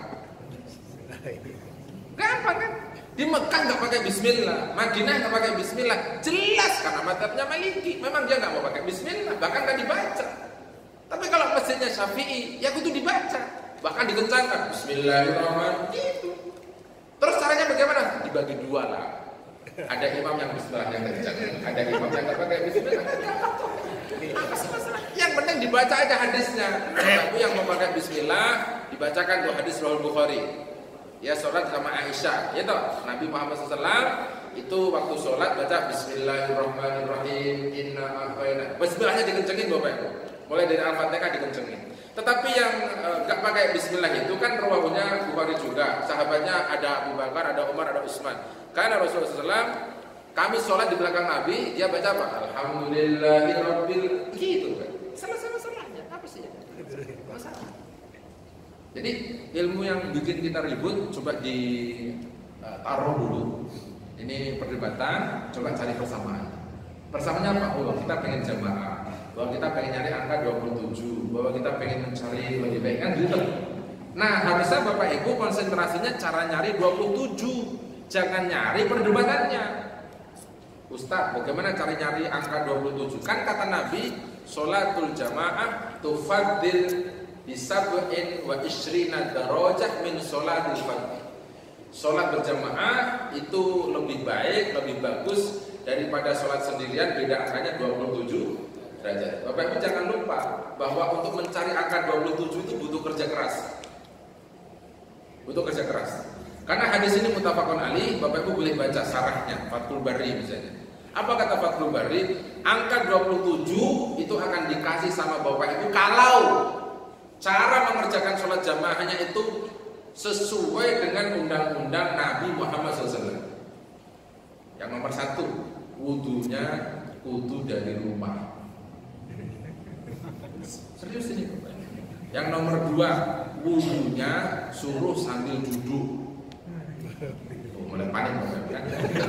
Gampang kan? Di Mekah nggak pakai Bismillah, Madinah nggak pakai Bismillah, jelas karena mazhabnya Maliki. Memang dia nggak mau pakai Bismillah, bahkan nggak dibaca. Tapi kalau masjidnya Syafi'i, ya kudu dibaca, bahkan dikencangkan Bismillahirrahmanirrahim. Gitu. Terus caranya bagaimana? Dibagi dua lah. Ada imam yang Bismillah yang kencang, ada imam yang nggak pakai Bismillah. Apa sih masalah? Yang penting dibaca aja hadisnya. Tapi yang mau pakai Bismillah dibacakan tuh hadis Sahih Bukhari. Ya, sholat sama Aisyah, ya toh. Nabi Muhammad SAW itu waktu sholat baca Bismillahirrahmanirrahim, inna a'tayna. Bismillahnya dikencengin Bapak Ibu. Mulai dari Al-Fatihah dikencengin. Tetapi yang nggak pakai Bismillah itu kan rawahunya Bukhari juga. Sahabatnya ada Abu Bakar, ada Umar, ada Utsman. Karena Rasulullah SAW, kami sholat di belakang Nabi, dia baca apa? Alhamdulillahirabbil, gitu kan. Selesai masalahnya. Apa sih ya? Masalah. Jadi ilmu yang bikin kita ribut coba ditaruh dulu. Ini perdebatan, coba cari persamaan. Persamaannya apa? Oh, kita pengen jamaah, bahwa kita pengen nyari angka 27, bahwa kita pengen mencari lebih baik kan gitu. Nah, harusnya Bapak Ibu konsentrasinya cara nyari 27, jangan nyari perdebatannya. Ustaz, bagaimana cara nyari angka 27? Kan kata Nabi, sholatul jamaah tufaddil bisab'in wa ishrina darajah min sholatil fardhi. Sholat berjamaah itu lebih baik, lebih bagus daripada sholat sendirian, beda angkanya 27 derajat. Bapak Ibu jangan lupa bahwa untuk mencari angka 27 itu butuh kerja keras. Butuh kerja keras. Karena hadis ini muttafaqun alaih, Bapak Ibu boleh baca sarahnya, Fathul Bari misalnya. Apa kata Fathul Bari? Angka 27 itu akan dikasih sama Bapak Ibu kalau cara mengerjakan sholat jamaahnya itu sesuai dengan undang-undang Nabi Muhammad SAW. Yang nomor 1, wudunya kudu dari rumah. Serius ini Bapak. Yang nomor 2, wudunya suruh sambil duduk. Mulai panik Bapak kan?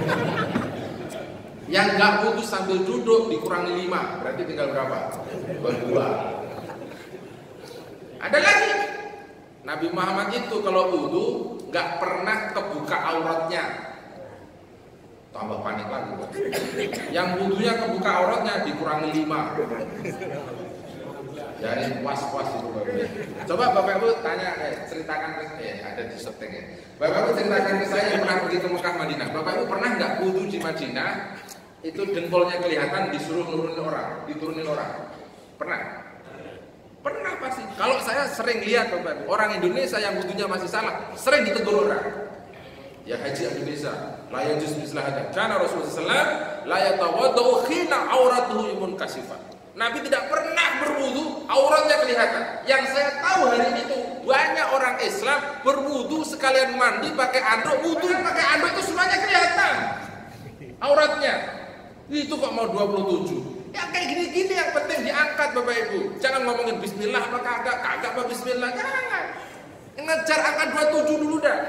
Yang nggak wudu sambil duduk dikurangi 5, berarti tinggal berapa? 2. Ada lagi, Nabi Muhammad itu kalau wudu nggak pernah kebuka auratnya. Tambah panik lagi. Yang wudunya kebuka auratnya dikurangi 5. Dari puas-puas itu Bapak Ibu. Coba Bapak Ibu tanya, ceritakan ada di setting ya. Bapak Ibu ceritakan ke saya yang pernah pergi ke Mekah Madinah. Bapak Ibu pernah nggak wudu di Madinah itu dengkulnya kelihatan disuruh diturunin orang? Pernah? Pernah pasti. Kalau saya sering lihat Bapak Ibu, orang Indonesia yang wudunya masih salah, sering ditegur orang. Ya haji Indonesia, la yajuz mislah hada. Karena Rasulullah SAW la yatawaddau khina auratuhu munkasifah. Nabi tidak pernah berwudu auratnya kelihatan. Yang saya tahu hari ini tuh banyak orang Islam berwudu sekalian mandi pakai anduk, wudu pakai anduk itu semuanya kelihatan auratnya. Itu kok mau 27. Ya kayak gini-gini yang penting diangkat Bapak Ibu. Jangan ngomongin bismillah apa kagak apa bismillah, jangan. Ngejar angkat 27 dulu dah.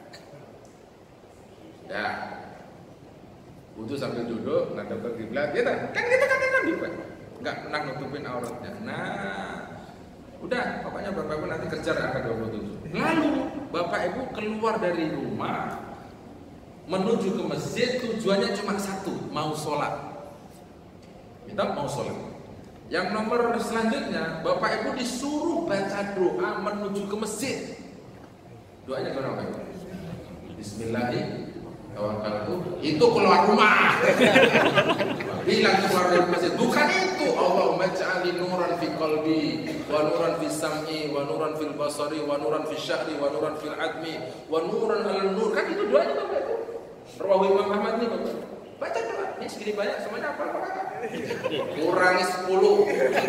Ya, wudu sambil duduk, ngadep ke kiblat, gitu. Kan gitu kan Nabi Pak, nggak pernah nutupin auratnya. Nah, udah, pokoknya Bapak Ibu nanti kejar angka 27. Lalu Bapak Ibu keluar dari rumah menuju ke masjid, tujuannya cuma satu, mau sholat. Kita mau sholat. Yang nomor selanjutnya, Bapak Ibu disuruh baca doa menuju ke masjid. Doanya gimana Bapak Ibu? Bismillahirrahmanirrahim. Tawakkaltu, itu keluar rumah. Bilang keluar dari masjid, bukan itu. Allahumma ja'alni nuran fi qalbi wa nuran fi sam'i wa nuran fil basari wa nuran fi syahri wa nuran fil admi wa nuran alal nur. Kan itu doanya Bapak Ibu. Rawahu Imam Ahmad nih Bapak. Baca doa. Ini segini banyak semuanya apa? Kurangi 10.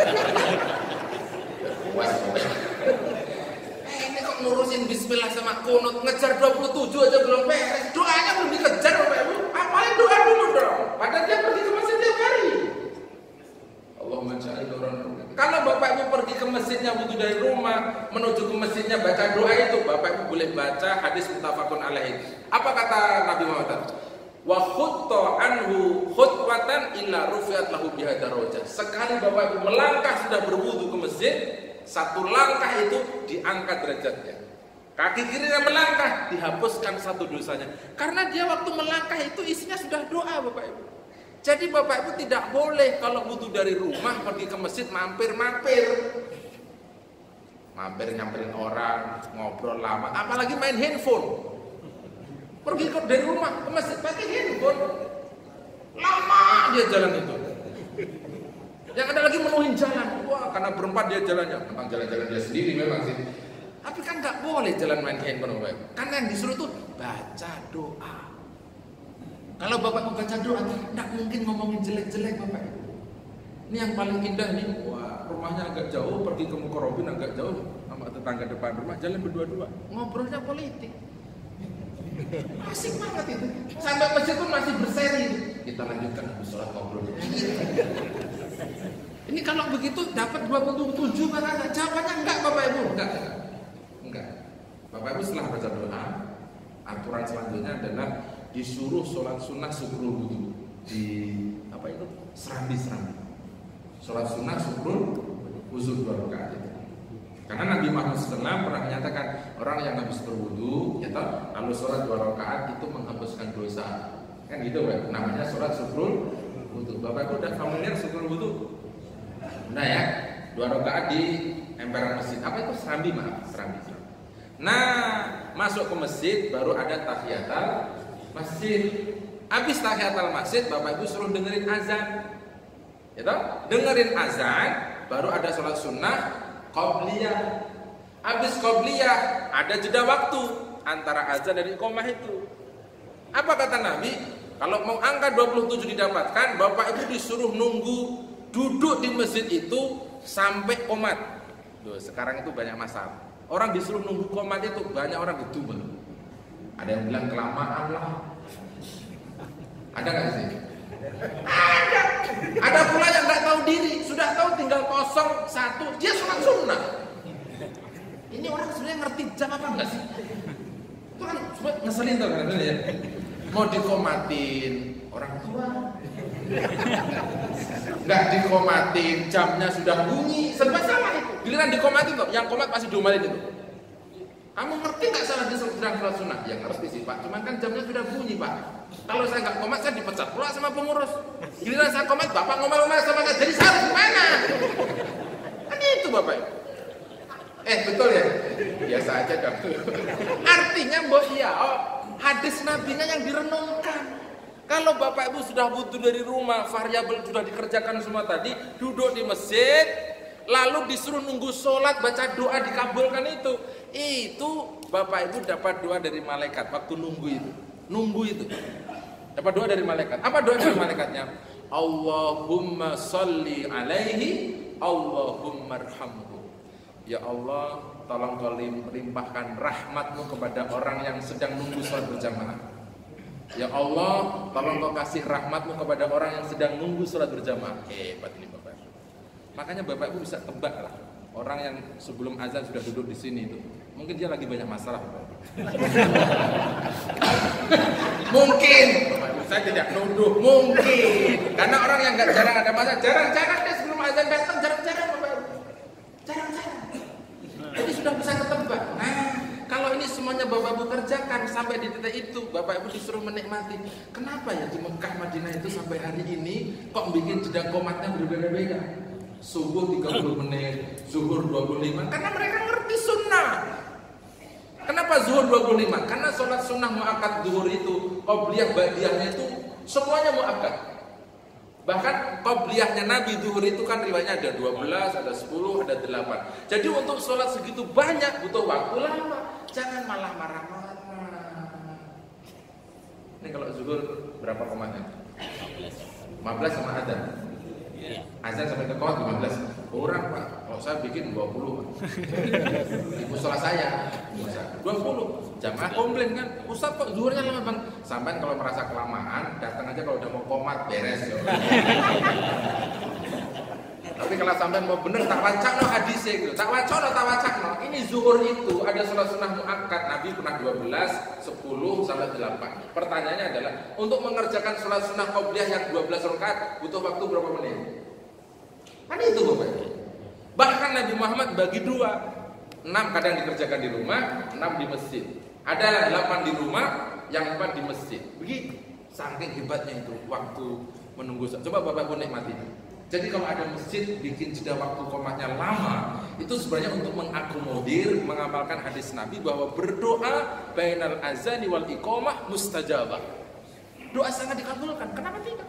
Puas. Ini kok ngurusin bismillah sama kunut, ngejar 27 aja belum beres. Doanya belum dikejar Bapak Ibu. Apalagi doa dulu dong. Padahal dia pergi ke masjid tiap hari. Allahumma ja'alni nuran. Kalau Bapak Ibu pergi ke masjidnya wudu dari rumah menuju ke masjidnya baca doa itu, Bapak Ibu boleh baca hadis muttafaqun alaihi. Apa kata Nabi Muhammad? Wa khutta anhu khutwatan illa rufi'at lahu biha darajat. Sekali Bapak Ibu melangkah sudah berwudu ke masjid, satu langkah itu diangkat derajatnya. Kaki kirinya melangkah, dihapuskan satu dosanya. Karena dia waktu melangkah itu isinya sudah doa Bapak Ibu. Jadi Bapak Ibu tidak boleh kalau wudu dari rumah pergi ke masjid mampir-mampir. Mampir nyamperin orang, ngobrol lama, apalagi main handphone. Pergi dari rumah ke masjid pakai handphone. Lama dia jalan itu. Yang ada lagi menuhin jalan. Wah, karena berempat dia jalannya. Memang jalan-jalan dia sendiri memang sih. Tapi kan nggak boleh jalan main handphone Bapak Ibu. Karena yang disuruh tuh baca doa. Kalau Bapak Ibu baca doa, nggak mungkin ngomongin jelek-jelek Bapak Ibu. Ini yang paling indah nih. Wah, rumahnya agak jauh, pergi ke Mukarrabin agak jauh sama tetangga depan rumah, jalan berdua-dua. Ngobrolnya politik. Asik banget itu. Sampai masjid pun masih berseri. Kita lanjutkan sholat ngobrol. Ini kalau begitu dapat 27 kan ada jawabannya enggak Bapak Ibu? Enggak. Bapak Ibu setelah baca doa, aturan selanjutnya adalah disuruh sholat sunnah syukrul wudu di apa itu? Serambi. Sholat sunnah syukrul wudu 2 rakaat itu. Karena Nabi Muhammad SAW pernah menyatakan orang yang habis berwudu, ya toh, lalu sholat 2 rakaat itu menghapuskan dosa. Kan gitu Pak, namanya sholat syukrul wudu. Bapak Ibu udah familiar syukrul wudu? Nah ya, 2 rakaat di emperan masjid. Apa itu? Serambi. Nah, masuk ke masjid baru ada tahiyatul masjid. Habis tahiyatul masjid, Bapak Ibu suruh dengerin azan. Ya toh? Dengerin azan, baru ada sholat sunnah qobliyah. Habis qobliyah ada jeda waktu antara azan dan iqamah itu. Apa kata Nabi? Kalau mau angka 27 didapatkan, Bapak Ibu disuruh nunggu duduk di masjid itu sampai qomat. Duh, sekarang itu banyak masalah. Orang disuruh nunggu qomat itu banyak orang ditubel. Ada yang bilang kelamaan lah. Ada nggak sih? Ada. Ada pula yang nggak tahu diri, sudah tahu tinggal 01, dia sholat sunnah. Ini orang sebenarnya ngerti jam apa enggak sih? Itu kan ngeselin tuh kan ya. Mau dikomatin orang tua, nggak dikomatin, jamnya sudah bunyi, serba salah itu. Giliran dikomatin tuh, yang komat pasti diomelin itu. Kamu ngerti nggak salah di sedang sholat sunnah? Ya ngerti sih Pak, cuman kan jamnya sudah bunyi Pak. Kalau saya nggak komat, saya dipecat pula sama pengurus. Giliran saya komat, Bapak ngomel-ngomel sama saya, jadi salah gimana? Kan itu Bapak Ibu. Betul ya? Biasa aja dong. Artinya mbok iya, hadis nabinya yang direnungkan. Kalau Bapak Ibu sudah butuh dari rumah, variabel sudah dikerjakan semua tadi, duduk di masjid, lalu disuruh nunggu sholat, baca doa dikabulkan itu Bapak Ibu dapat doa dari malaikat waktu nunggu itu dapat doa dari malaikat. Apa doa dari malaikatnya? Allahumma sholli alaihi, Allahumma arhamhu. Ya Allah, tolong kau limpahkan rahmatmu kepada orang yang sedang nunggu sholat berjamaah. Ya Allah, tolong kau kasih rahmatmu kepada orang yang sedang nunggu sholat berjamaah. Hebat ini Bapak Ibu. Makanya Bapak Ibu bisa tebak lah, orang yang sebelum azan sudah duduk di sini itu, mungkin dia lagi banyak masalah. Mungkin, saya tidak nuduh, mungkin. Karena orang yang nggak jarang ada masalah, jarang-jarang deh sebelum azan datang, jarang-jarang Bapak Ibu. Jarang-jarang. Jadi sudah bisa ketebak. Nah, kalau ini semuanya Bapak Ibu kerjakan sampai di titik itu, Bapak Ibu disuruh menikmati. Kenapa ya di Mekah Madinah itu sampai hari ini kok bikin jeda qomatnya berbeda-beda? Subuh 30 menit, zuhur 25. Karena mereka ngerti sunnah. Kenapa zuhur 25? Karena sholat sunnah muakkad zuhur itu, qobliyah ba'diyahnya itu semuanya muakkad. Bahkan qobliyahnya Nabi zuhur itu kan riwayatnya ada 12, ada 10, ada 8. Jadi untuk sholat segitu banyak butuh waktu lama. Jangan malah marah-marah. Ini kalau zuhur berapa komatnya? 15 sama azan. Azan sampai ke qot 15. Kurang Pak, kalau saya bikin 20. Ibu sholat saya 20. Jamaah komplain kan, Ustaz kok zuhurnya lama Bang? Sampai kalau merasa kelamaan, datang aja kalau udah mau komat beres ya. Tapi kalau sampai mau bener tak wacakno hadisnya gitu. Tak wacakno. Ini zuhur itu ada sholat sunnah muakkad. Nabi pernah 12, 10 sampai 8. Pertanyaannya adalah untuk mengerjakan sholat sunnah qobliyah yang 12 rakaat butuh waktu berapa menit? Kan itu Bapak. Bahkan Nabi Muhammad bagi 2. 6 kadang dikerjakan di rumah, 6 di masjid. Ada 8 di rumah, yang 4 di masjid. Begitu. Saking hebatnya itu waktu menunggu. Coba Bapak Ibu nikmati. Jadi kalau ada masjid bikin jeda waktu qomatnya lama, itu sebenarnya untuk mengakomodir, mengamalkan hadis Nabi bahwa berdoa bainal azani wal iqamah mustajabah. Doa sangat dikabulkan. Kenapa tidak?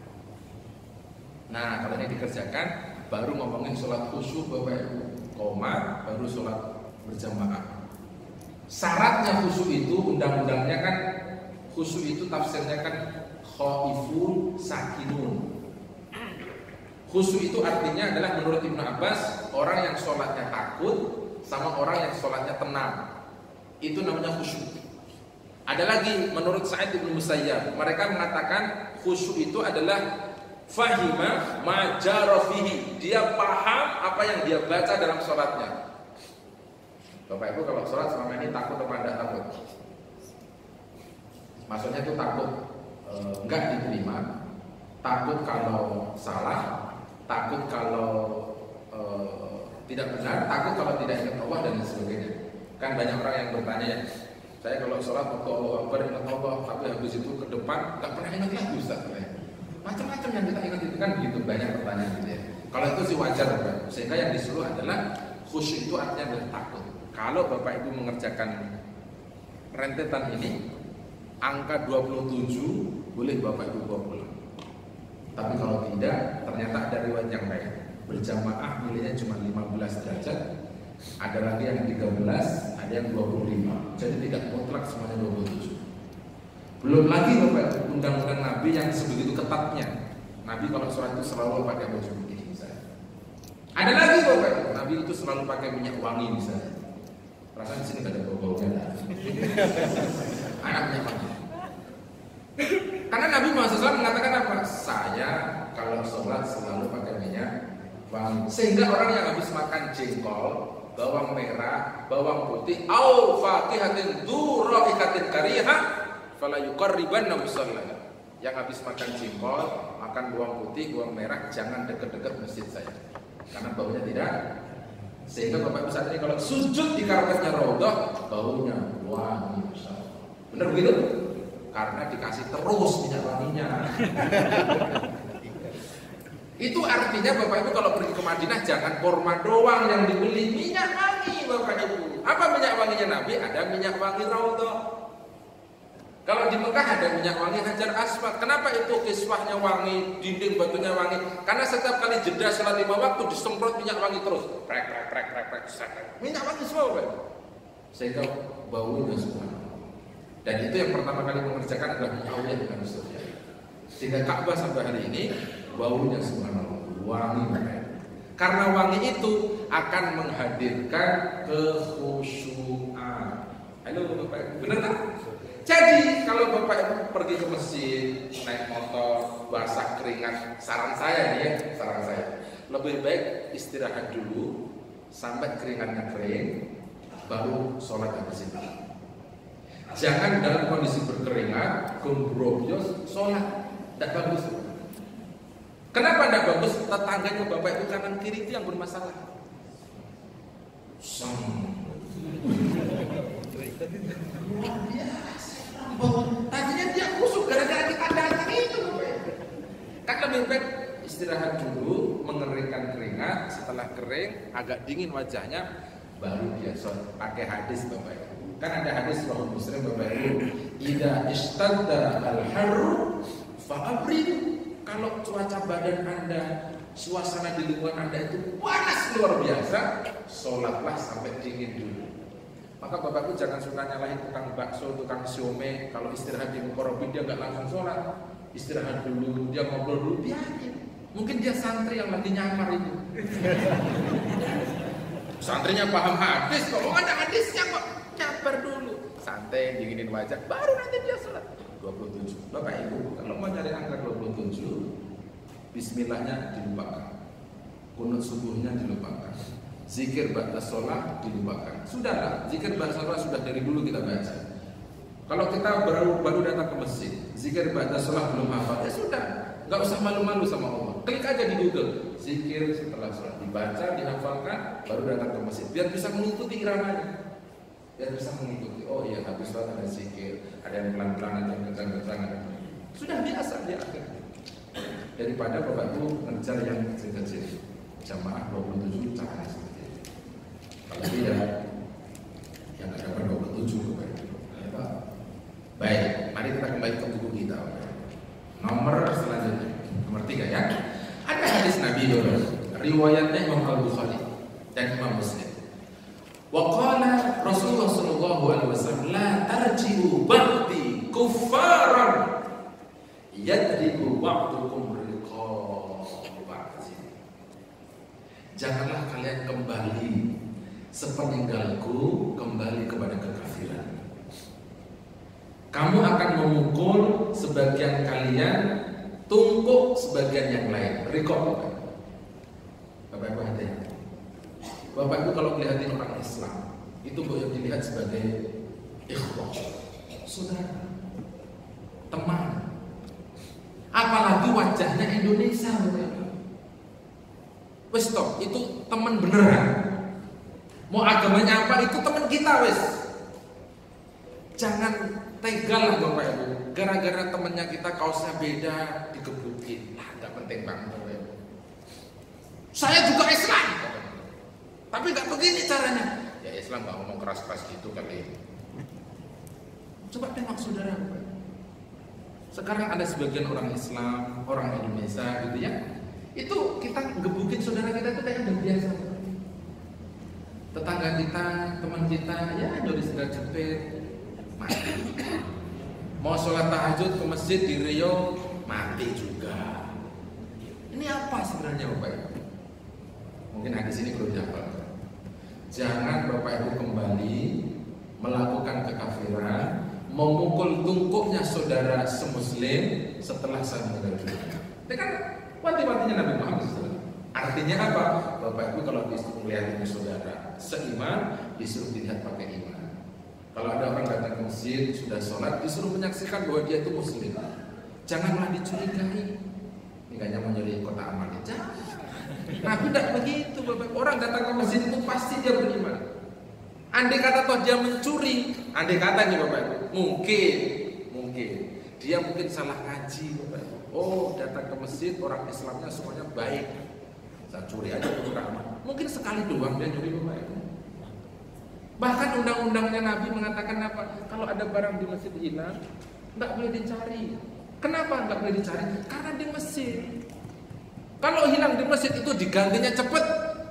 Nah, kalau ini dikerjakan, baru ngomongin sholat khusyuk Bapak Ibu. Qomat, baru sholat berjamaah. Syaratnya khusyuk itu, undang-undangnya kan khusyuk itu tafsirnya kan khaifun sakinun. Khusyuk itu artinya adalah menurut Ibnu Abbas, orang yang sholatnya takut sama orang yang sholatnya tenang. Itu namanya khusyuk. Ada lagi menurut Sa'id bin Musayyab, mereka mengatakan khusyuk itu adalah fahima ma jara fihi. Dia paham apa yang dia baca dalam sholatnya. Bapak Ibu kalau sholat selama ini takut apa tidak takut? Maksudnya itu takut enggak diterima, takut kalau salah, takut kalau tidak benar, takut kalau tidak ingat Allah dan sebagainya. Kan banyak orang yang bertanya ya, saya kalau sholat waktu Allah Akbar ingat Allah, tapi habis itu ke depan nggak pernah ingat lagi Ustaz. Macam-macam yang kita ingat itu kan begitu banyak pertanyaan gitu ya. Kalau itu sih wajar Bapak. Sehingga yang disuruh adalah khusyuk itu artinya adalah takut. Kalau Bapak Ibu mengerjakan rentetan ini, angka 27 boleh Bapak Ibu bawa pulang. Tapi kalau tidak, ternyata ada riwayat yang lain. Berjamaah nilainya cuma 15 derajat, ada lagi yang 13, ada yang 25. Jadi tidak mutlak semuanya 27. Belum lagi Bapak undang-undang Nabi yang sebegitu ketatnya. Nabi kalau sholat itu selalu pakai baju putih misalnya. Ada lagi Bapak, Nabi itu selalu pakai minyak wangi misalnya. Perasaan di sini gak ada bau-baunya. Anak minyak wangi. Karena Nabi Muhammad SAW mengatakan apa? Saya kalau sholat selalu pakai minyak wangi. Sehingga orang yang habis makan jengkol, bawang merah, bawang putih, au faqihatin dzurraikatin karihah, fala yuqarribanna musallana. Yang habis makan jengkol, makan bawang putih, bawang merah, jangan dekat-dekat masjid saya. Karena baunya tidak. Sehingga Bapak Ibu saat ini kalau sujud di karpetnya Raudhah, baunya wangi. Benar begitu? Karena dikasih terus minyak wanginya. Itu artinya Bapak Ibu kalau pergi ke Madinah jangan kurma doang yang dibeli, minyak wangi Bapak Ibu. Apa minyak wanginya Nabi? Ada minyak wangi Raudhah. Kalau di Mekah ada minyak wangi Hajar Aswad. Kenapa itu kiswahnya wangi, dinding batunya wangi? Karena setiap kali jeda salat 5 waktu disemprot minyak wangi terus. Prek. Minyak wangi semua Bapak Ibu. Sehingga baunya semua. Dan itu yang pertama kali mengerjakan adalah Muawiyah bin Abi Sufyan. Sehingga Ka'bah sampai hari ini baunya subhanallah wangi Bapak. Karena wangi itu akan menghadirkan kekhusyuan. Halo Bapak Ibu, benar tak? Jadi kalau Bapak Ibu pergi ke masjid, naik motor, basah keringat, saran saya lebih baik istirahat dulu sampai keringatnya kering, baru sholat habis itu. Jangan dalam kondisi berkeringat, gembrobyos, sholat, tidak bagus. Kenapa tidak bagus? Tetangganya Bapak Ibu kanan kiri itu yang bermasalah. Luar biasa. Tadinya dia kusuk gara-gara kita datang itu. Kan lebih baik istirahat dulu, mengeringkan keringat. Setelah kering, agak dingin wajahnya, baru dia sholat. Pakai hadis Bapak Ibu. Kan ada hadis Sahih Muslim Bapak Ibu. Idza ishtadda al-harru fa'abridu. Kalau cuaca badan Anda, suasana di lingkungan Anda itu panas luar biasa, sholatlah sampai dingin dulu. Maka Bapak Ibu jangan suka nyalahin tukang bakso, tukang siomay. Kalau istirahat di Mukorobin dia nggak langsung sholat, istirahat dulu, dia ngobrol dulu, biarin. Mungkin dia santri yang lagi nyamar itu. Santrinya paham hadis, kalau ada hadisnya kok nyabar dulu. Santai, dinginin wajah, baru nanti dia sholat. 27. Bapak Ibu, kalau mau nyari angka 27, bismillahnya dilupakan, kunut subuhnya dilupakan, zikir ba'da sholat dilupakan. Sudahlah, zikir ba'da sholat sudah dari dulu kita baca. Kalau kita baru datang ke masjid, zikir ba'da sholat belum hafal, ya sudah, nggak usah malu-malu sama Allah. Klik aja di Google, zikir setelah sholat, dibaca, dihafalkan, baru datang ke masjid, biar bisa mengikuti iramanya. Biar bisa mengikuti, oh iya habis sholat ada zikir, ada yang pelan-pelan, ada yang kencang-kencang, sudah biasa dia akhirnya. Daripada Bapak Ibu ngejar yang kecil-kecil, jamaah 27 jangan seperti itu. Kalau tidak, yang ada 27 Bapak Ibu. Baik, mari kita kembali ke buku kita. Nomor selanjutnya, nomor 3 ya. Ada hadis Nabi riwayatnya Imam Al-Bukhari dan Imam Muslim. Waqala Rasulullah sallallahu alaihi wasallam la tarji'u ba'di kuffaran yadribu ba'dukum riqabati. Janganlah kalian kembali sepeninggalku kembali kepada kekafiran. Kamu akan memukul sebagian kalian, tungkuk sebagian yang lain. Riqab. Bapak Ibu hati-hati. Bapak Ibu kalau melihatin orang Islam itu boleh dilihat sebagai ikhwah, saudara, teman. Apalagi wajahnya Indonesia, Bapak Ibu. Wes toh, itu teman beneran. Mau agamanya apa itu teman kita wes. Jangan tega lah Bapak Ibu. Gara-gara temannya kita kaosnya beda digebukin. Nggak penting banget Bapak Ibu. Saya juga Islam. Tapi nggak begini caranya. Ya Islam nggak ngomong keras-keras gitu kali. Coba tengok saudara. Sekarang ada sebagian orang Islam, orang Indonesia gitu ya. Itu kita gebukin saudara kita itu kayak udah biasa. Tetangga kita, teman kita, ya dari segala jepit, mati. Mau sholat tahajud ke masjid di Rio, mati juga. Ini apa sebenarnya Bapak Ibu? Mungkin hadis ini perlu dihafal. Jangan Bapak Ibu kembali melakukan kekafiran, memukul tungkuknya saudara semuslim setelah saya meninggal dunia. Itu kan wanti-wantinya Nabi Muhammad SAW. Artinya apa? Bapak Ibu kalau disuruh melihat saudara seiman, disuruh dilihat pakai iman. Kalau ada orang datang ke masjid sudah sholat, disuruh menyaksikan bahwa dia itu muslim. Janganlah dicurigai. Ini kayaknya mau nyari kota amal. Jangan. Nabi tidak begitu Bapak. Orang datang ke masjid itu pasti dia beriman. Andai kata toh dia mencuri, andai kata nih Bapak Ibu, mungkin Dia mungkin salah ngaji, Bapak Ibu. Oh, datang ke masjid orang Islamnya semuanya baik. Saya curi aja dulu ramah. Mungkin sekali doang dia nyuri, Bapak Ibu. Bahkan undang-undangnya Nabi mengatakan apa? Kalau ada barang di masjid hilang, nggak boleh dicari. Kenapa nggak boleh dicari? Karena di masjid. Kalau hilang di masjid itu digantinya cepet.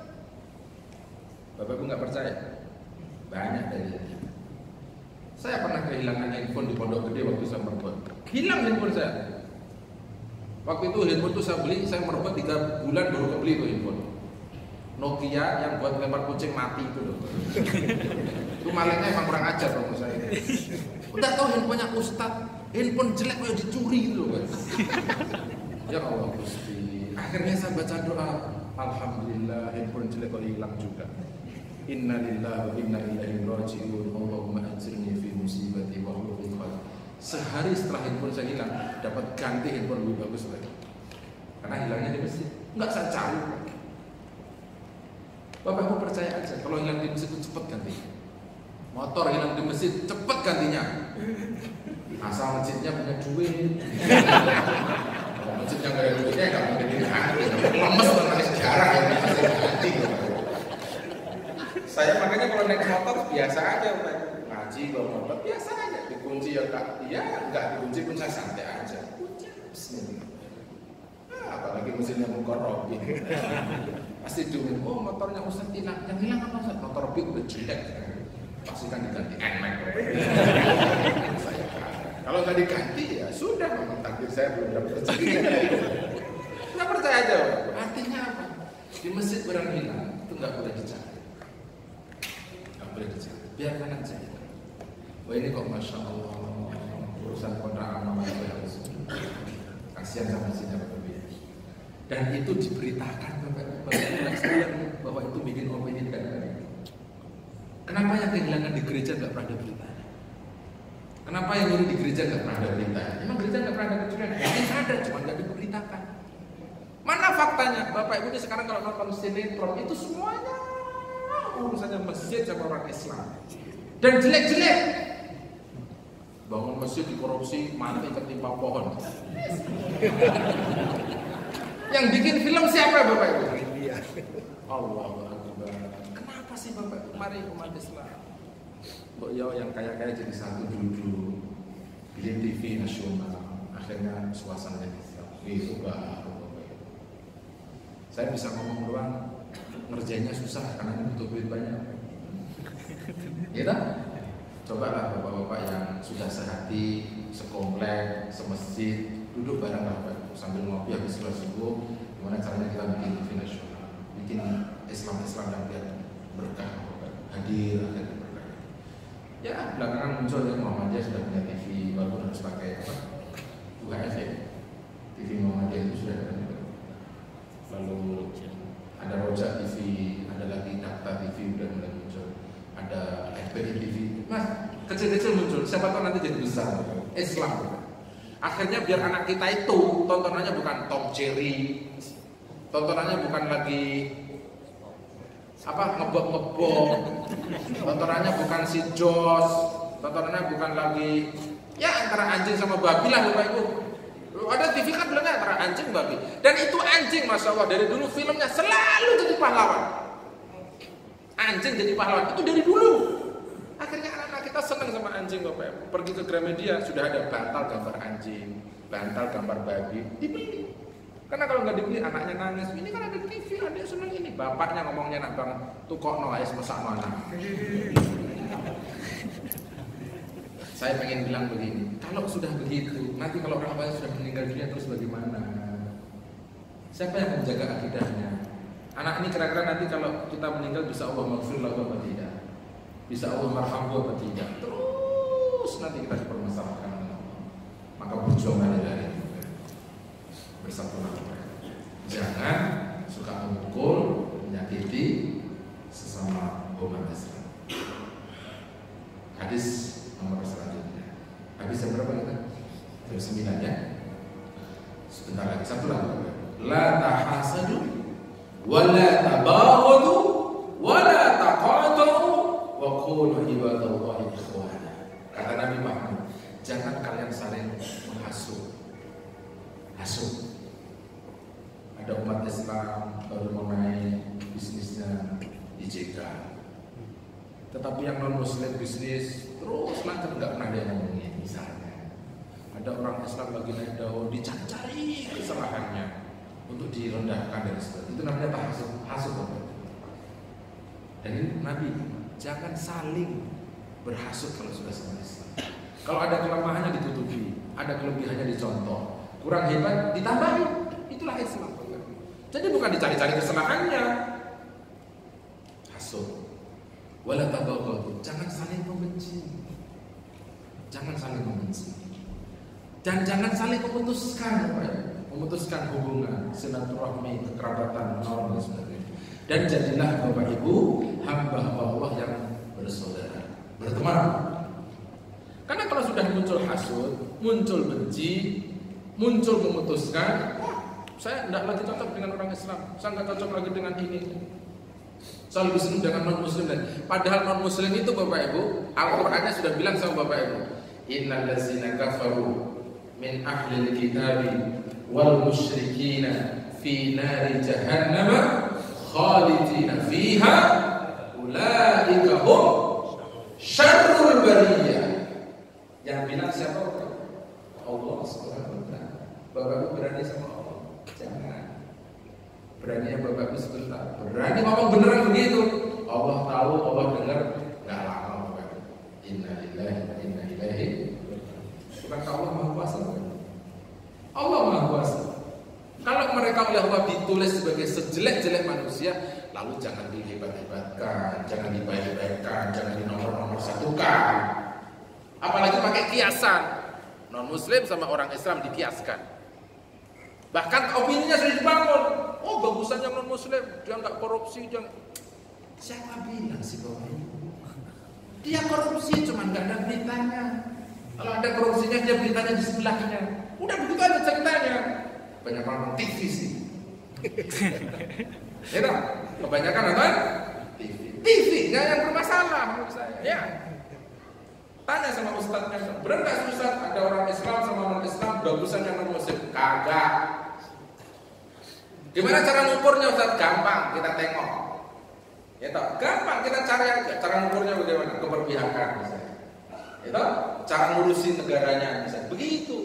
Bapak Ibu nggak percaya? Banyak dari itu. Saya pernah kehilangan handphone di Pondok Gede waktu saya merbuat. Hilang handphone saya. Waktu itu handphone itu saya beli, saya merbuat 3 bulan baru kebeli itu handphone. Nokia yang buat lempar kucing mati itu loh. Itu malingnya emang kurang ajar menurut saya. Udah tahu handphonenya Ustadz, handphone jelek kayak dicuri gitu loh. Ya Allah Gusti. Akhirnya saya baca doa, alhamdulillah handphone jelek kok hilang juga. Inna lillahi wa inna ilaihi raji'un. Allahumma ajirni fi musibati wa khulfi khair. Sehari setelah handphone saya hilang, dapat ganti handphone lebih bagus lagi. Karena hilangnya di masjid, enggak saya cari. Bapak Ibu percaya aja, kalau hilang di masjid itu cepat ganti. Motor hilang di masjid, cepat gantinya. Asal masjidnya punya duit. Kalau masjidnya nggak ada duitnya, nggak mungkin diganti. Lemes karena sejarah yang masih ganti. Saya makanya kalau naik motor biasa aja, Pak. Ngaji bawa motor biasa aja. Dikunci ya Kak, ya nggak dikunci pun saya santai aja. Apalagi mesinnya mengkorok gitu. Pasti dulu, oh motornya Ustaz hilang. Yang hilang apa Ustaz? Motor Big udah jelek. Pasti kan diganti NMAX. Kalau nggak diganti ya sudah, memang takdir saya belum dapat rezeki. Nggak percaya aja. Artinya apa? Di masjid barang hilang itu nggak boleh dicari. Nggak boleh dicari. Biarkan aja. Wah ini kok Masya Allah urusan kontrakan nama harus kasihan sama masjidnya berbeda. Dan itu diberitakan bahwa itu bikin opini kan. Kenapa yang kehilangan di gereja nggak pernah ada beritanya? Kenapa yang nyuri di gereja nggak pernah ada beritanya? Emang gereja nggak pernah ada beritanya? Mungkin ada, cuma nggak diberitakan. Mana faktanya? Bapak Ibu ini sekarang kalau nonton sinetron itu semuanya urusannya masjid sama orang Islam. Dan jelek-jelek. Bangun masjid dikorupsi, mati ketimpa pohon. Yang bikin film siapa Bapak Ibu? Allahu Akbar. Kenapa sih Bapak Ibu? Mari umat Islam. Kok ya yang kaya-kaya jadi satu dulu bikin TV nasional. Akhirnya suasananya itu baru Bapak Ibu. Saya bisa ngomong doang, ngerjainnya susah karena ini butuh duit banyak. Ya tak? Cobalah bapak-bapak yang sudah sehati, sekomplek, semasjid, duduk bareng Bapak Ibu sambil ngopi habis kelas subuh. Gimana caranya kita bikin TV nasional, bikin Islam yang biar berkah, hadir akhirnya berkah. Ya belakangan muncul yang Muhammadiyah sudah punya TV, walaupun harus pakai apa? UHF ya. TV Muhammadiyah itu sudah ada. Lalu ada Roja TV, ada lagi Dakta TV udah mulai muncul, ada FPI TV. Mas kecil-kecil muncul, siapa tahu nanti jadi besar. Islam. Akhirnya biar anak kita itu tontonannya bukan Tom Jerry, tontonannya bukan lagi apa ngebok-ngebok, tontonannya bukan si Jos, tontonannya bukan lagi ya antara anjing sama babi lah Bapak Ibu. Ada TV kan bilangnya antara anjing babi, dan itu anjing Masya Allah dari dulu filmnya selalu jadi pahlawan. Anjing jadi pahlawan itu dari dulu. Akhirnya anak-anak kita senang sama anjing Bapak Ibu. Pergi ke Gramedia sudah ada bantal gambar anjing, bantal gambar babi, dibeli. Karena kalau nggak dibeli anaknya nangis. Ini kan ada TV, ada senang ini. Bapaknya ngomongnya nak bang, tuh kok no ais masak mana? Saya pengen bilang begini, kalau sudah begitu, nanti kalau orang tua sudah meninggal dunia terus bagaimana? Siapa yang menjaga akidahnya? Anak ini kira-kira nanti kalau kita meninggal bisa Allah maghfir lahu apa tidak? Bisa Allah marhamhu apa tidak? Terus nanti kita dipermasalahkan. Maka berjuanglah dari bersatulah. Jangan suka memukul, menyakiti sesama umat Islam. Hadis nomor selanjutnya. Hadis yang berapa kita? Yang 9 ya. Sebentar lagi, satu lagi. La tahasadu wa la tabaghadu wa la taqatu wa qulu ibadallahi ikhwana. Kata Nabi Muhammad, jangan kalian saling menghasut. Hasut. Ada umat Islam baru mulai bisnisnya dijaga, tetapi yang non Muslim bisnis terus lancar, nggak pernah ada yang ngomongin. Misalnya ada orang Islam lagi naik daun, dicari kesalahannya untuk direndahkan dan sebagainya. Itu namanya hasut. Dan ini Nabi, jangan saling berhasut kalau sudah sama Islam. Kalau ada kelemahannya ditutupi, ada kelebihannya dicontoh, kurang hebat ditambahin. Itulah Islam. Jadi bukan dicari-cari kesalahannya. Hasut. Wala tabaghadu, jangan saling membenci. Jangan saling membenci. Dan jangan saling memutuskan hubungan, silaturahmi, kekerabatan, menolong dan sebagainya. Dan jadilah Bapak Ibu hamba Allah yang bersaudara, berteman. Karena kalau sudah muncul hasud, muncul benci, muncul memutuskan, saya tidak lagi cocok dengan orang Islam, saya nggak cocok lagi dengan ini, saya lebih senang dengan non Muslim. Dan padahal non Muslim itu Bapak Ibu, Al-Qur'annya sudah bilang sama Bapak Ibu, innal ladzina kafaru min ahlil kitabi wal musyrikina fi nari jahannam khalidina fiha ulaika hum syarrul bariyah. Yang bilang siapa? Allah Subhanahu wa taala. Bapak Ibu berani sama Allah? Jangan. Beraninya Bapak Ibu sebentar. Berani ngomong beneran begitu. Allah tahu, Allah dengar, enggak lama Bapak Ibu. Inna lillahi wa inna ilaihi. Bukan Allah Maha Kuasa. Allah Maha Kuasa. Kalau mereka oleh Allah ditulis sebagai sejelek-jelek manusia, lalu jangan dihebat-hebatkan, jangan dibaik-baikkan, jangan dinomor-nomor satukan. Apalagi pakai kiasan. Non Muslim sama orang Islam dikiaskan. Bahkan opininya sudah dibangun. Oh, bagusan yang non Muslim, dia nggak korupsi, dia. Siapa bilang sih Bapak Ibu? Dia korupsi, cuma nggak ada beritanya. Kalau ada korupsinya, dia beritanya di sebelahnya. Udah begitu aja ceritanya. Banyak orang TV sih. Ya tak? Kebanyakan apa? TV, nggak yang bermasalah menurut saya. Ya. Tanya sama ustadznya, benar nggak sih Ustadz ada orang Islam sama non Islam bagusan yang non Muslim? Kagak. Gimana cara ngukurnya Ustadz? Gampang, kita tengok. Ya toh, gampang kita cari aja. Cara ngukurnya bagaimana? Keberpihakan misalnya. Ya toh, cara ngurusin negaranya misalnya. Begitu.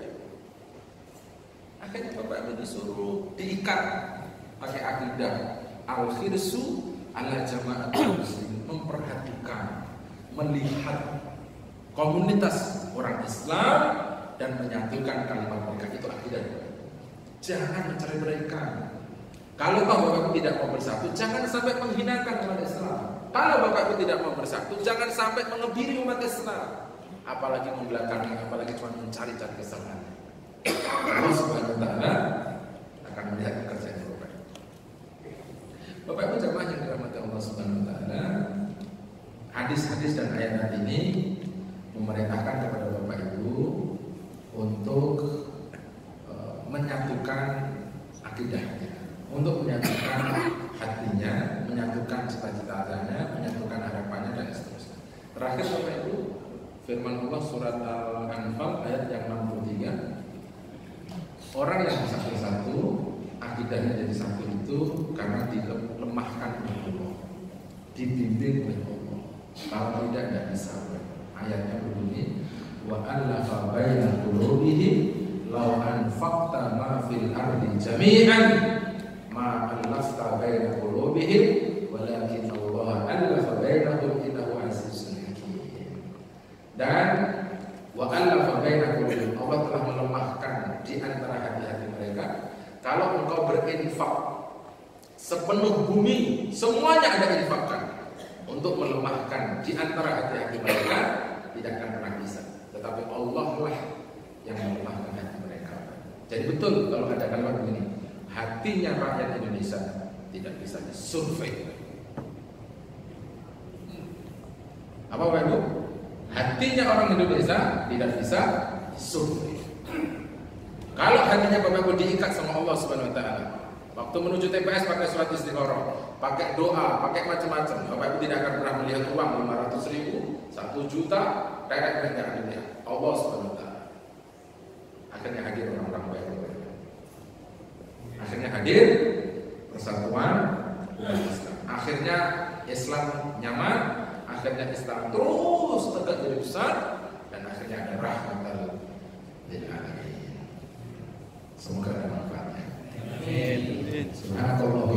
Akhirnya Bapak Ibu disuruh diikat pakai akidah al-khirsu ala jama'atul muslim, memperhatikan, melihat komunitas orang Islam dan menyatukan kalimat mereka. Itu akidah. Jangan mencari mereka. Kalau Bapak Ibu tidak mau bersatu, jangan sampai menghinakan umat Islam. Kalau Bapak Ibu tidak mau bersatu, jangan sampai mengebiri umat Islam. Apalagi membelakangi, apalagi cuma mencari-cari kesalahan. Allah Subhanahu wa taala akan melihat pekerjaan Bapak Ibu. Bapak Ibu jamaah yang dirahmati Allah Subhanahu wa taala, hadis-hadis dan ayat ini memerintahkan kepada Bapak Ibu untuk menyatukan akidahnya, untuk menyatukan hatinya, menyatukan cita-citanya, menyatukan harapannya dan seterusnya. Terakhir Bapak Ibu, firman Allah surat Al-Anfal ayat yang 63. Orang yang bisa bersatu, akidahnya jadi satu itu karena dilemahkan oleh Allah, dibimbing oleh Allah. Kalau tidak bisa. Ayatnya berbunyi, wa allafa baina qulubihim law anfaqta ma fil ardi jami'an ma allafta baina qulubihim walakin Allah allafa bainahum innahu azizun hakim. Dan wa allafa baina qulubihim, Allah telah melemahkan di antara hati-hati mereka. Kalau engkau berinfak sepenuh bumi, semuanya ada infakkan untuk melemahkan di antara hati-hati mereka, tidak akan pernah bisa. Tetapi Allah lah yang melemahkan hati mereka. Jadi betul kalau ada kalimat begini, hatinya rakyat Indonesia tidak bisa disurvei. Apa Bapak Ibu? Hatinya orang Indonesia tidak bisa disurvei. Kalau hatinya Bapak Ibu diikat sama Allah Subhanahu wa taala, waktu menuju TPS pakai surat istikharah, pakai doa, pakai macam-macam, Bapak Ibu tidak akan pernah melihat uang 500.000, 1 juta, direct tidak akan dilihat. Allah Subhanahu wa taala. Akhirnya hadir persatuan umat Islam. Akhirnya Islam nyaman, akhirnya Islam terus tegak jadi besar, dan akhirnya ada rahmatan lil alamin. Semoga ada manfaatnya. Amin. Subhanallah wa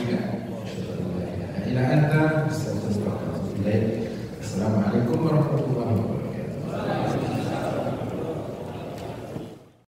bihamdihi. Ila anta astaghfiruka wa atubu ilaik. Assalamualaikum warahmatullahi wabarakatuh.